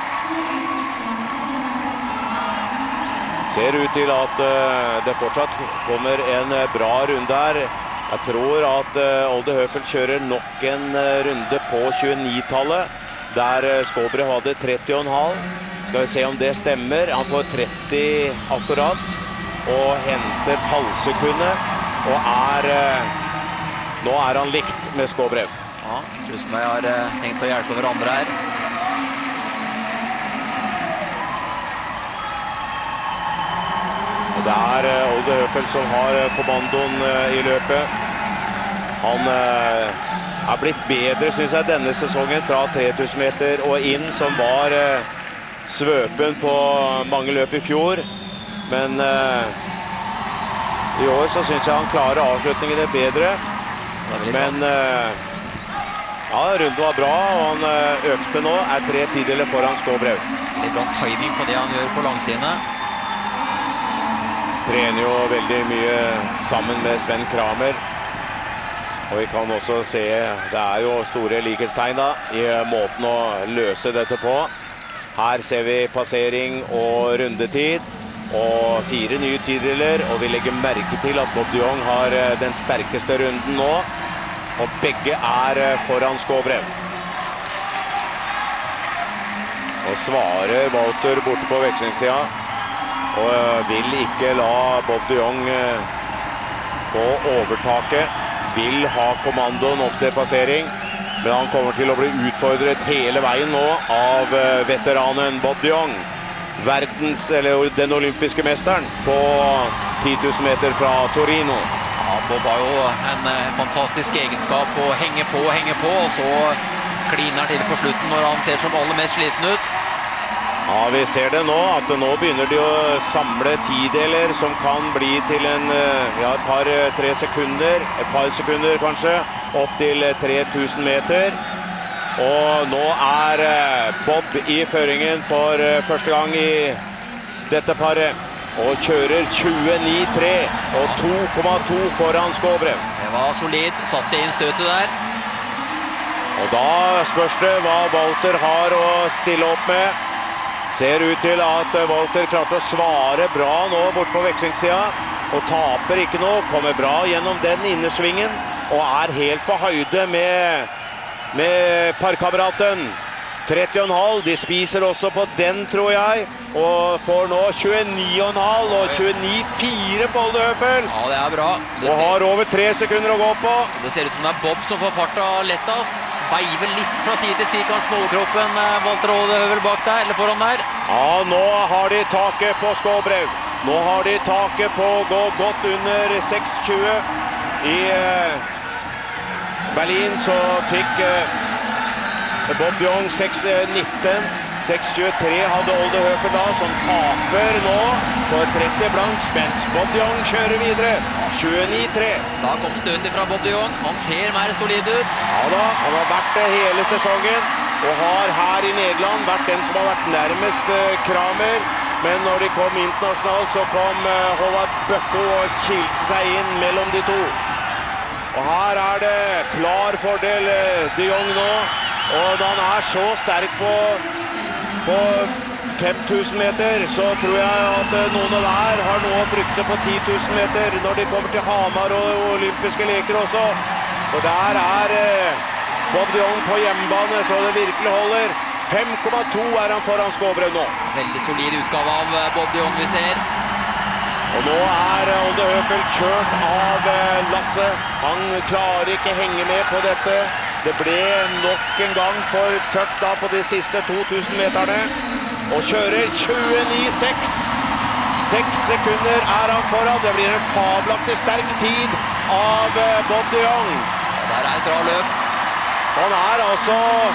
Ser ut til at uh, det fortsatt kommer en uh, bra runde her. Jeg tror at uh, Oldehøfel kjører nok en uh, runde på tjueni-tallet, der uh, Skåbrev hadde tretti komma fem. Skal vi se om det stemmer. Han får tretti akkurat, og henter halvsekundet. Og er, nå er han likt med Skåbrev. Ja, ser ut som jeg har uh, tenkt å hjelpe hverandre her. Og det er uh, Oldehøfel som har uh, kommandoen uh, i løpet. Han uh, er blitt bedre, synes jeg, denne sesongen fra tre tusen meter og inn, som var uh, svøpen på mange løp i fjor. Men uh, i år så synes jeg han klarer avslutningene bedre. Men uh, ja, runden var bra, og han uh, økte nå, er tre tideler foran Skåbrev. Litt bra timing på det han gjør på langsidene. Trener jo veldig mye sammen med Sven Kramer. Og vi kan også se, det er jo store likhetstegn da, i måten å løse dette på. Her ser vi passering og rundetid. Og fire nye tideler, og vi legger merke til at Bob de Jong har den sterkeste runden nå. Og begge er foran Skåbrev. Og svarer Wouter borte på vekslingssida. Og vil ikke la Bob de Jong få overtaket. Vil ha kommandoen opp til passering. Men han kommer til å bli utfordret hele veien nå av veteranen Bob de Jong. Verdens, eller den olympiske mesteren på ti tusen meter fra Torino. Ja, Bob har jo en eh, fantastisk egenskap å henge på og henge på, og så kliner han til på slutten når han ser som aller mest sliten ut. Ja, vi ser det nå, at nå begynner de å samle tideler som kan bli til en, ja, et par, tre sekunder, et par sekunder kanskje, opp til tre tusen meter. Og nå er Bob i føringen for første gang i dette paret. Og kjører tjueni tre og to komma to foran Skåbrev. Det var solid, satt inn støtet der. Og da spørs det hva Walter har å stille opp med. Ser ut til at Walter klarte å svare bra nå bort på vekslingssida. Og taper ikke noe, kommer bra gjennom den innersvingen. Og er helt på høyde med, med parkameraten. tretti komma fem, de spiser også på den, tror jeg. Og får nå tjueni komma fem og tjueni komma fire på Olde Høfel. Ja, det er bra. Det og ser... har over tre sekunder å gå på. Det ser ut som det er Bob som får farta lettast. Veiver litt fra side til side, kanskje målkroppen. Walter Olde Høfel bak der, eller foran der. Ja, nå har de taket på Skåbrev. Nå har de taket på å gå godt under seks tjue. I uh, Berlin så fikk uh, Bob de Jong seks nitten. seks tjuetre hadde Olde Høfel da, som taper nå for tretti blanks, mens Bob de Jong kjører videre. tjueni tre. Da kom støtet fra Bob de Jong. Han ser mer solid ut. Ja da, han har vært det hele sesongen, og har her i Nederland vært den som har vært nærmest uh, Kramer. Men når de kom internasjonalt, så kom uh, Håvard Bøkko og kilte seg inn mellom de to. Og her er det klar fordel uh, de Jong nå. Og da han er så sterk på, på fem tusen meter, så tror jeg at noen av hver har noe å frykte på ti tusen meter når de kommer til Hamar og olympiske leker også. Og der er eh, Bob de Jong på hjemmebane, så det virkelig holder. fem komma to er han foran Skåbrev nå. Veldig solid utgave av Bob de Jong vi ser. Og nå er Olde Høfel kjørt av Lasse. Han klarer ikke henge med på dette. Det ble nok en gang for tøft da på de siste to tusen meterne. Og kjører tjueni seks. Seks sekunder er han foran. Det blir en fabelaktig sterk tid av Bob de Jong. Ja, der er et bra løp. Han er altså...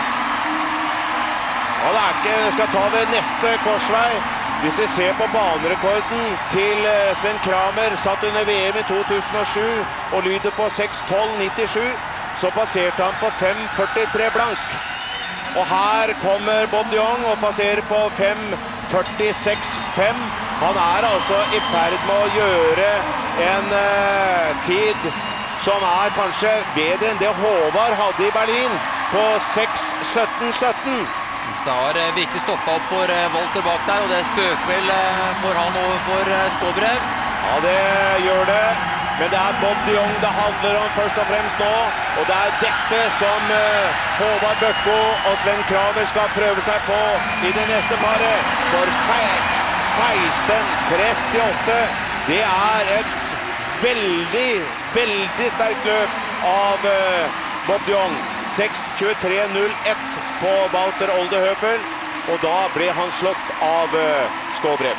Han er ikke... Jeg skal ta ved neste korsvei. Hvis vi ser på banerekorden til Sven Kramer, satt under V M i to tusen og sju og lyder på seks tolv nittisju, så passerte han på fem førtitre blank. Og her kommer Bob de Jong og passerer på fem førtiseks fem. Han er altså i ferd med å gjøre en uh, tid som er kanskje bedre enn det Håvard hadde i Berlin på seks sytten sytten. Det har virkelig stoppet opp for Walter bak der, og det spøker vel for han overfor Skåbrev. Ja, det gjør det. Men det er Bob de Jong det handler om først og fremst nå. Og det er dette som Håvard Bøkko og Sven Kramer skal prøve seg på i det neste paret. For seks seksten trettiåtte. Det er et veldig, veldig sterkt løp av Bob de Jong. seks tjuetre null ett på Walter Olde Høfel. Og da ble han slått av Skåbrev.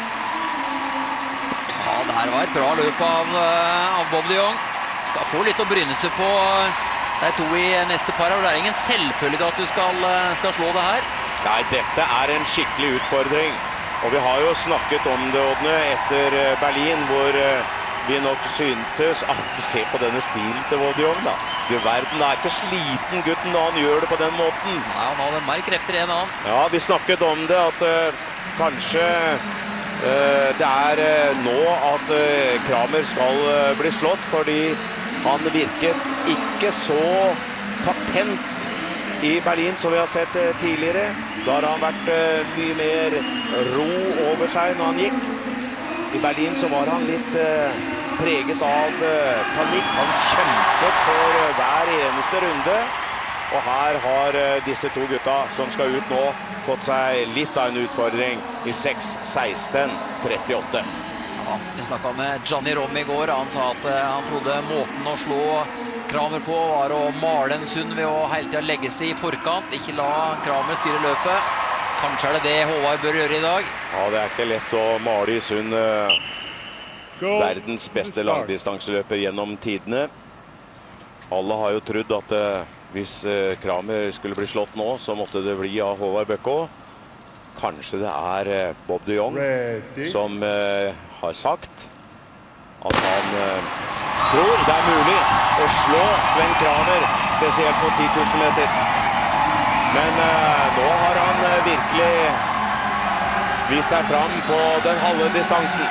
Ja, det her var et bra løp av, av Bob de Jong. Skal få litt å bryne seg på. Det er to i neste par, og det er ingen selvfølge at du skal, skal slå det her. Nei, dette er en skikkelig utfordring. Og vi har jo snakket om det, Ådne, etter Berlin, hvor vi nok syntes at se på denne stilen til Bob de Jong, da. Du verden, er ikke sliten gutten da han gjør det på den måten. Nei, han hadde mer krefter enn han. Ja, vi snakket om det, at uh, kanskje uh, det er uh, nå at uh, Kramer skal uh, bli slått, fordi han virket ikke så patent i Berlin som vi har sett uh, tidligere. Da har han vært uh, mye mer ro over seg når han gikk. I Berlin så var han litt uh, preget av uh, panikk. Han kjempet for uh, hver eneste runde. Og her har uh, disse to gutta som skal ut nå fått seg litt av en utfordring i seks seksten trettiåtte. Ja, vi snakket med Gianni Rom i går. Han sa at uh, han trodde måten å slå Kramer på var å male en sund ved å hele tiden legge seg i forkant. Ikke la Kramer styre løpet. Kanskje er det det Håvard bør gjøre i dag. Ja, det er ikke lett å male i sund. Uh, verdens beste langdistanseløper gjennom tidene. Alle har jo trodd at uh, hvis uh, Kramer skulle bli slått nå, så måtte det bli av Håvard Bøkko. Kanskje det er uh, Bob de Jong som uh, har sagt at han uh, tror det er mulig å slå Sven Kramer, spesielt på ti tusen meter. Men uh, nå har han uh, virkelig vist seg fram på den halve distansen.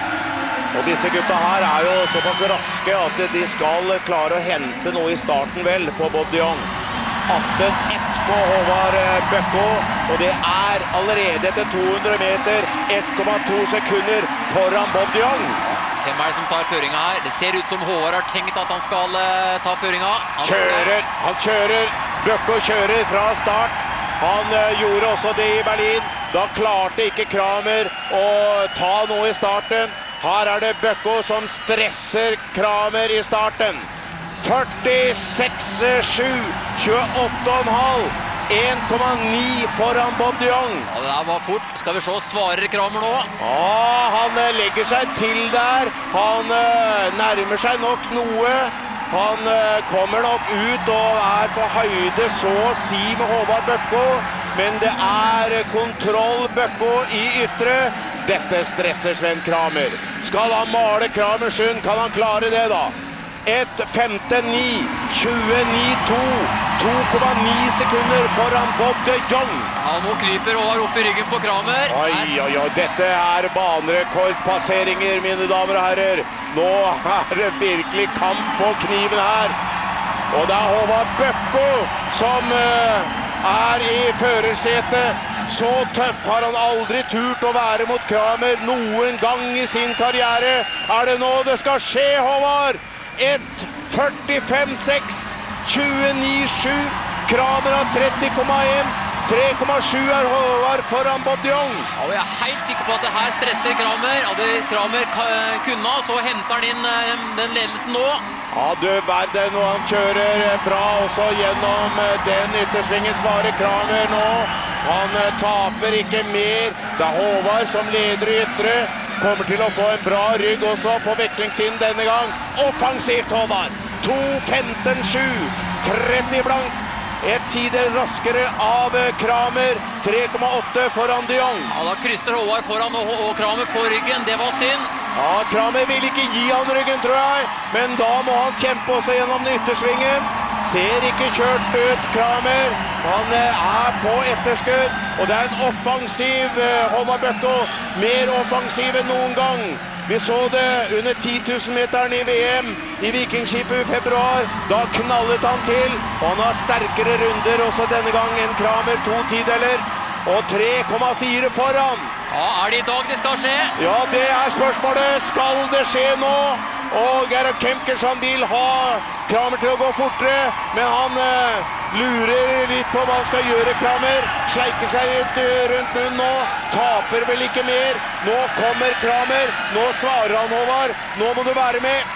Og disse gutta her er jo såpass raske at de skal klare å hente noe i starten vel på Bob de Jong. atten ett på Håvard Bøkko, og det er allerede etter to hundre meter ett komma to sekunder foran Bob de Jong. Hvem er det som tar føringa her? Det ser ut som Håvard har tenkt at han skal uh, ta føringa. Han kjører, han kjører. Bøkko kjører fra start. Han uh, gjorde også det i Berlin. Da klarte ikke Kramer å ta noe i starten. Her er det Bøkko som stresser Kramer i starten. førtiseks sju, tjueåtte komma fem. en komma ni foran Bob de Jong. Ja, det der var fort. Skal vi se, svarer Kramer nå? Ja, han legger seg til der. Han uh, nærmer seg nok noe. Han uh, kommer nok ut og er på høyde så å si med Håvard Bøkko. Men det er kontroll Bøkko i ytre. Dette stresser Sven Kramer. Skal han male Kramersund, kan han klare det da? ett femten ni, tjueni to, to komma ni sekunder foran Bob de Jong. Ja, nå kryper Håvard opp i ryggen på Kramer. Oi, oi, oi, dette er banerekordpasseringer, mine damer og herrer. Nå er det virkelig kamp på kniven her. Og det er Håvard Bøkko som uh, er i førersetet. Så tøff har han aldri turt å være mot Kramer noen gang i sin karriere. Er det nå det skal skje, Håvard? ett førtifem seks, tjueni sju. Kramer har tretti komma en. tre komma sju er Håvard foran Bob de Jong. Ja, jeg er helt sikker på at det her stresser Kramer. Hadde Kramer kunnet, så henter han inn den ledelsen nå. Ja, du verden, og han kjører bra også gjennom den yttersvingen, svarer Kramer nå. Han taper ikke mer. Det er Håvard som leder i ytre. Kommer til å få en bra rygg også på vekslingssiden denne gang. Offensivt, Håvard. to femten sju, tretti blank. Et tidel raskere av Kramer. tre komma åtte foran de Jong. Ja, da krysser Håvard foran og, og Kramer på ryggen. Det var synd. Ja, Kramer vil ikke gi han ryggen, tror jeg. Men da må han kjempe også gjennom den yttersvingen. Ser ikke kjørt ut, Kramer. Han er på etterskudd. Og det er en offensiv Håvard Bøkko. Mer offensiv enn noen gang. Vi så det under ti tusen meteren i V M i Vikingskipet i februar. Da knallet han til. Og han har sterkere runder også denne gang enn Kramer, to tideler. Og tre komma fire foran. Ja, er det i dag det skal skje? Ja, det er spørsmålet. Skal det skje nå? Og Gerhard Kemkers han vil ha Kramer til å gå fortere, men han uh, lurer litt på hva han skal gjøre, Kramer. Sleiker seg litt rundt munnen nå. Taper vel ikke mer. Nå kommer Kramer. Nå svarer han, Håvard. Nå må du være med.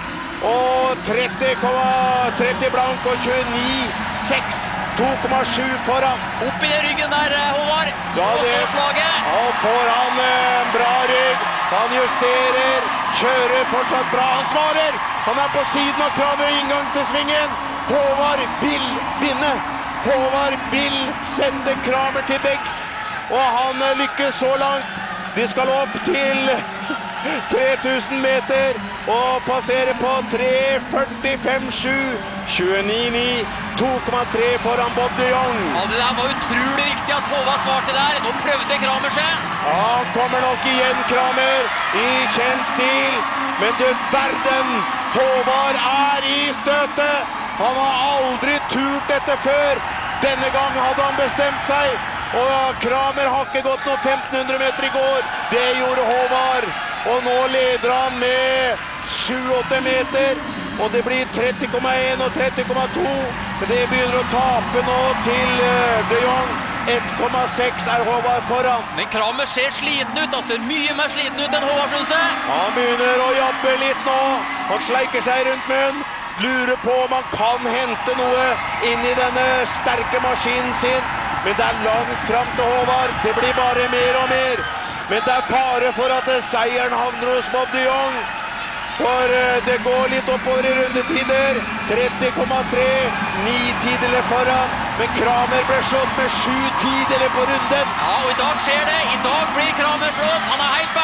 Og tretti komma tretti blank og tjueni seks. to komma sju foran. Opp i den ryggen der, Håvard. Ja, det og får han en bra rygg. Han justerer, kjører fortsatt bra. Han svarer. Han er på siden av Kramer, inngang til svingen. Håvard vil vinne. Håvard vil sende Kramer til Beggs. Og han lykkes så langt. De skal opp til tre tusen meter og passerer på tre førtifem sju, tjueni ni, to komma tre foran Bob de Jong. Ja, det der var utrolig viktig at Håvard svarte der. Nå prøvde Kramer seg. Ja, han kommer nok igjen, Kramer, i kjent stil. Men du verden, Håvard er i støtet. Han har aldri turt dette før. Denne gang hadde han bestemt seg. Og Kramer har ikke gått noe femten hundre meter i går. Det gjorde Håvard. Og nå leder han med sju åtte meter. Og det blir tretti komma en og tretti komma to. Det begynner å tape nå til de Jong. ett komma seks er Håvard foran. Men Kramer ser sliten ut. Han ser mye mer sliten ut enn Håvard, synes jeg. Han begynner å jobbe litt nå. Han sleiker seg rundt munnen. Lurer på om han kan hente noe inn i denne sterke maskinen sin. Men det er langt fram til Håvard. Det blir bare mer og mer. Men det er fare for at seieren havner hos Bob de Jong. For det går litt oppover i rundetider. tretti komma tre, ni tideler foran. Men Kramer ble slått med sju tideler på runden. Ja, og i dag skjer det. I dag blir Kramer slått. Han er helt ferdig.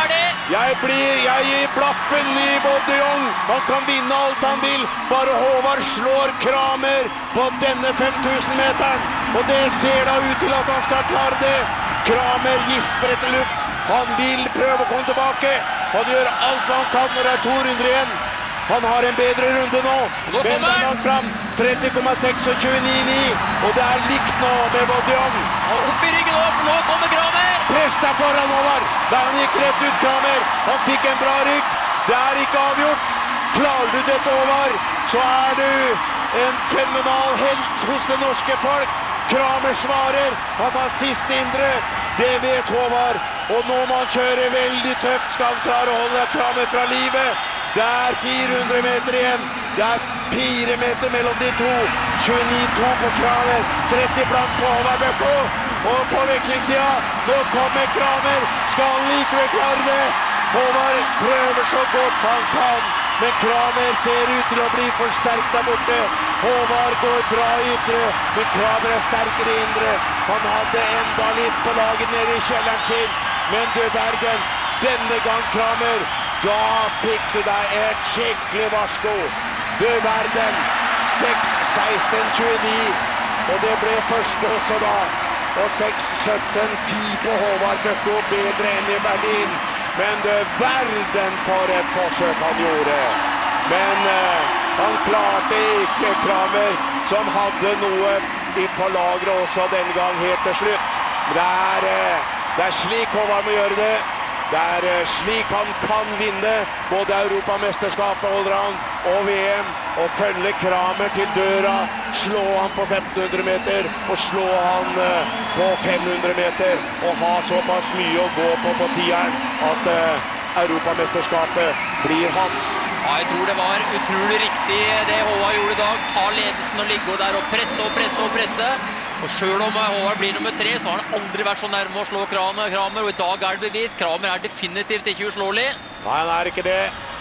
Jeg blir, jeg gir blaffen i Bob de Jong. Han kan vinne alt han vil. Bare Håvard slår Kramer på denne fem tusen meteren. Og det ser da ut til at han skal klare det. Kramer gisper etter luft. Han vil prøve å komme tilbake. Han gjør alt hva han kan når det er to runder igjen. Han har en bedre runde nå. Nå Men det er langt fram. tretti komma seks og tjueni komma ni. Og det er likt nå med Bob de Jong. Og opp i ryggen nå, for nå kommer Kramer! Press deg foran Håvard. Der han gikk rett ut Kramer. Han fikk en bra rygg. Det er ikke avgjort. Klarer du dette, Håvard, så er du en fenomenal helt hos det norske folk. Kramer svarer. Han har siste indre. Det vet Håvard. Og nå må han kjøre veldig tøft. Skal han klare å holde Kramer fra livet? Det er fire hundre meter igjen. Det er fire meter mellom de to. tjueni komma to på Kramer. tretti blank på Håvard Bøkko. Og på vekslingssida, nå kommer Kramer. Skal han likevel klare det? Håvard prøver så godt han kan. Men Kramer ser ut til å bli for sterk der borte. Håvard går bra ytre, men Kramer er sterkere indre. Han hadde enda litt på laget nede i kjelleren sin. Men du Bergen, denne gang Kramer, da fikk du deg et skikkelig varsko. Du verden, seks seksten tjueni, og det ble første også da. Og seks sytten ti på Håvard Bøkko, bedre enn i Berlin. Men du verden for et forsøk han gjorde. Men uh, han klarte ikke Kramer, som hadde noe i på lagret også denne gang helt til slutt. Det er, uh, det er slik Håvard må gjøre det. Det er uh, slik han kan vinne både Europamesterskapet allround og V M. Og følge Kramer til døra, slå han på femten hundre meter og slå han uh, på fem hundre meter. Og ha såpass mye å gå på på tieren at uh, Europamesterskapet blir hans. Ja, jeg tror det var utrolig riktig det Håvard gjorde i dag. Ta ledelsen og ligge der og presse og presse og presse. Og selv om Håvard blir nummer tre, så har han aldri vært så nærme å slå Kramer. Og i dag er det bevist. Kramer er definitivt ikke uslåelig. Nei, han er ikke det.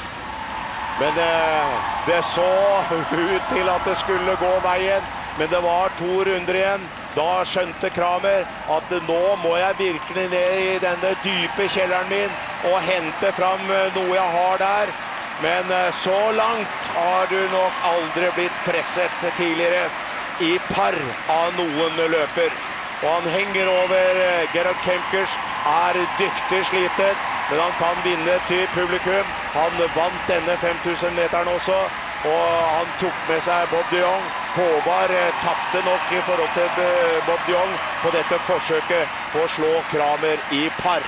Men det, det så ut til at det skulle gå veien. Men det var to runder igjen. Da skjønte Kramer at nå må jeg virkelig ned i denne dype kjelleren min og hente fram noe jeg har der. Men så langt har du nok aldri blitt presset tidligere i par av noen løper. Og han henger over Gerhard Kemkers, er dyktig slitet, men han kan vinne til publikum. Han vant denne fem tusen meteren også, og han tok med seg Bob de Jong. Håvard tappte nok i forhold til Bob de Jong på dette forsøket på å slå Kramer i par.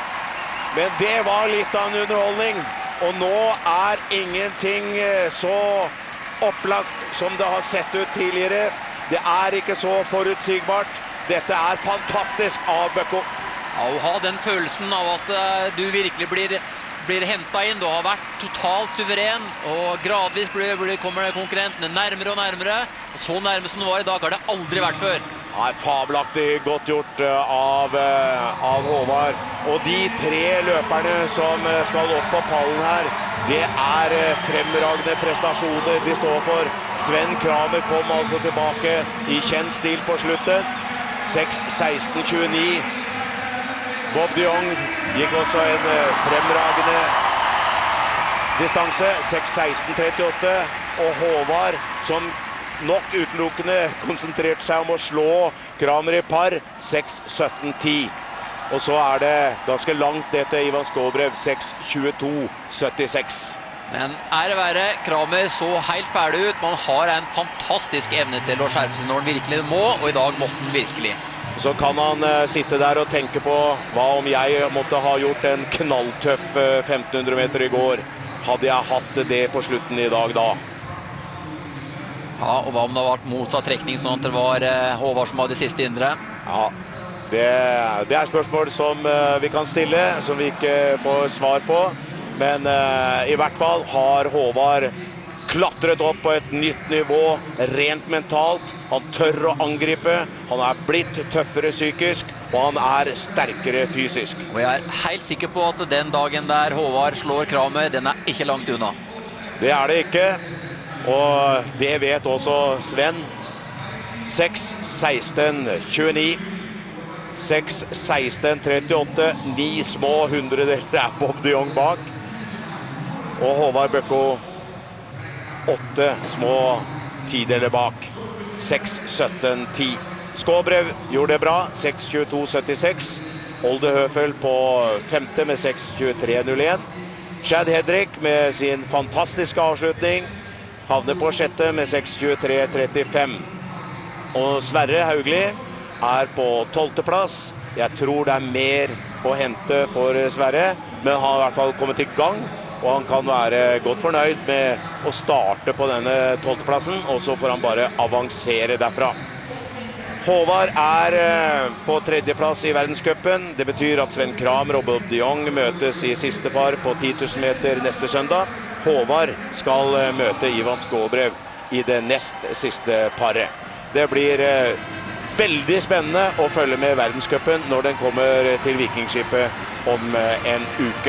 Men det var litt av en underholdning, og nå er ingenting så opplagt som det har sett ut tidligere. Det er ikke så forutsigbart. Dette er fantastisk av Bøkko. Ja, å ha den følelsen av at uh, du virkelig blir, blir hentet inn. Du har vært totalt suveren, og gradvis blir, blir, kommer konkurrentene nærmere og nærmere. Og så nærme som det var i dag har det aldri vært før. Ja, fabelaktig godt gjort uh, av, uh, av Håvard. Og de tre løperne som uh, skal opp på pallen her, det er uh, fremragende prestasjoner de står for. Sven Kramer kom altså tilbake i kjent stil på slutten. seks seksten tjueni. Bob de Jong gikk også en uh, fremragende distanse, seks seksten trettiåtte. Og Håvard, som nok utelukkende konsentrerte seg om å slå Kramer i par, seks sytten ti. Og så er det ganske langt ned til Ivan Skobrev, seks tjueto syttiseks. Men er det være, Kramer så helt ferdig ut. Man har en fantastisk evne til å skjerpe seg når han virkelig må, og i dag måtte han virkelig. Så kan han uh, sitte der og tenke på hva om jeg måtte ha gjort en knalltøff uh, femten hundre meter i går. Hadde jeg hatt det på slutten i dag da? Ja, og hva om det har vært motsatt trekning, sånn at det var uh, Håvard som hadde siste indre? Ja, det, det er spørsmål som uh, vi kan stille, som vi ikke får svar på. Men uh, i hvert fall har Håvard klatret opp på et nytt nivå, rent mentalt. Han tør å angripe, han er blitt tøffere psykisk, og han er sterkere fysisk. Og jeg er helt sikker på at den dagen der Håvard slår Kramer, den er ikke langt unna. Det er det ikke, og det vet også Sven. seks seksten tjueni. seks seksten trettiåtte. Ni små hundredeler er Bob de Jong bak. Og Håvard Bøkko åtte små tideler bak. seks sytten ti. Skåbrev gjorde det bra. seks tjueto syttiseks. Olde Høfel på femte med seks tjuetre null en. Chad Hedrick med sin fantastiske avslutning havner på sjette med seks tjuetre trettifem. Og Sverre Haugli er på tolvte plass. Jeg tror det er mer å hente for Sverre, men han har i hvert fall kommet i gang, og han kan være godt fornøyd med å starte på denne tolvte plassen, og så får han bare avansere derfra. Håvard er på tredjeplass i verdenscupen. Det betyr at Sven Kramer og Bob de Jong møtes i siste par på ti tusen meter neste søndag. Håvard skal møte Ivan Skåbrev i det nest siste paret. Det blir veldig spennende å følge med verdenscupen når den kommer til Vikingskipet om en uke.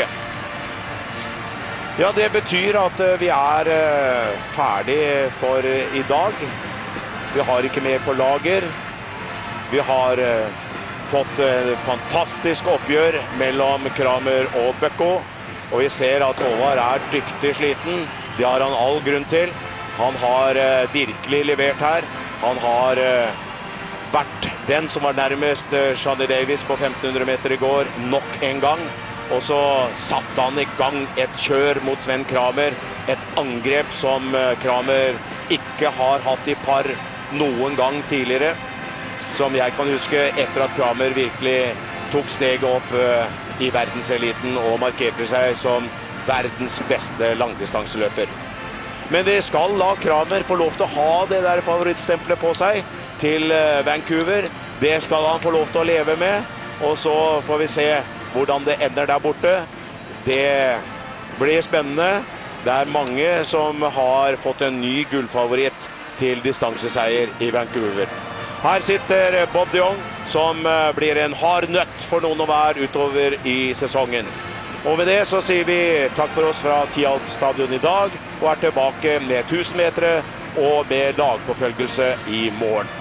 Ja, det betyr at vi er ferdig for i dag. Vi har ikke mer på lager. Vi har fått et fantastisk oppgjør mellom Kramer og Bøkko, og vi ser at Håvard er dyktig sliten. Det har han all grunn til. Han har virkelig levert her. Han har vært den som var nærmest Shani Davis på femten hundre meter i går nok en gang. Og så satte han i gang et kjør mot Sven Kramer. Et angrep som Kramer ikke har hatt i par noen gang tidligere. Som jeg kan huske etter at Kramer virkelig tok steget opp i verdenseliten og markerte seg som verdens beste langdistanseløper. Men vi skal la Kramer få lov til å ha det der favorittstempelet på seg til Vancouver. Det skal han få lov til å leve med, og så får vi se hvordan det ender der borte. Det blir spennende. Det er mange som har fått en ny gullfavoritt til distanseseier i Vancouver. Her sitter Bob de Jong, som blir en hard nøtt for noen å være utover i sesongen. Og med det så sier vi takk for oss fra Tierp stadion i dag, og er tilbake med tusen metere og med lagforfølgelse i morgen.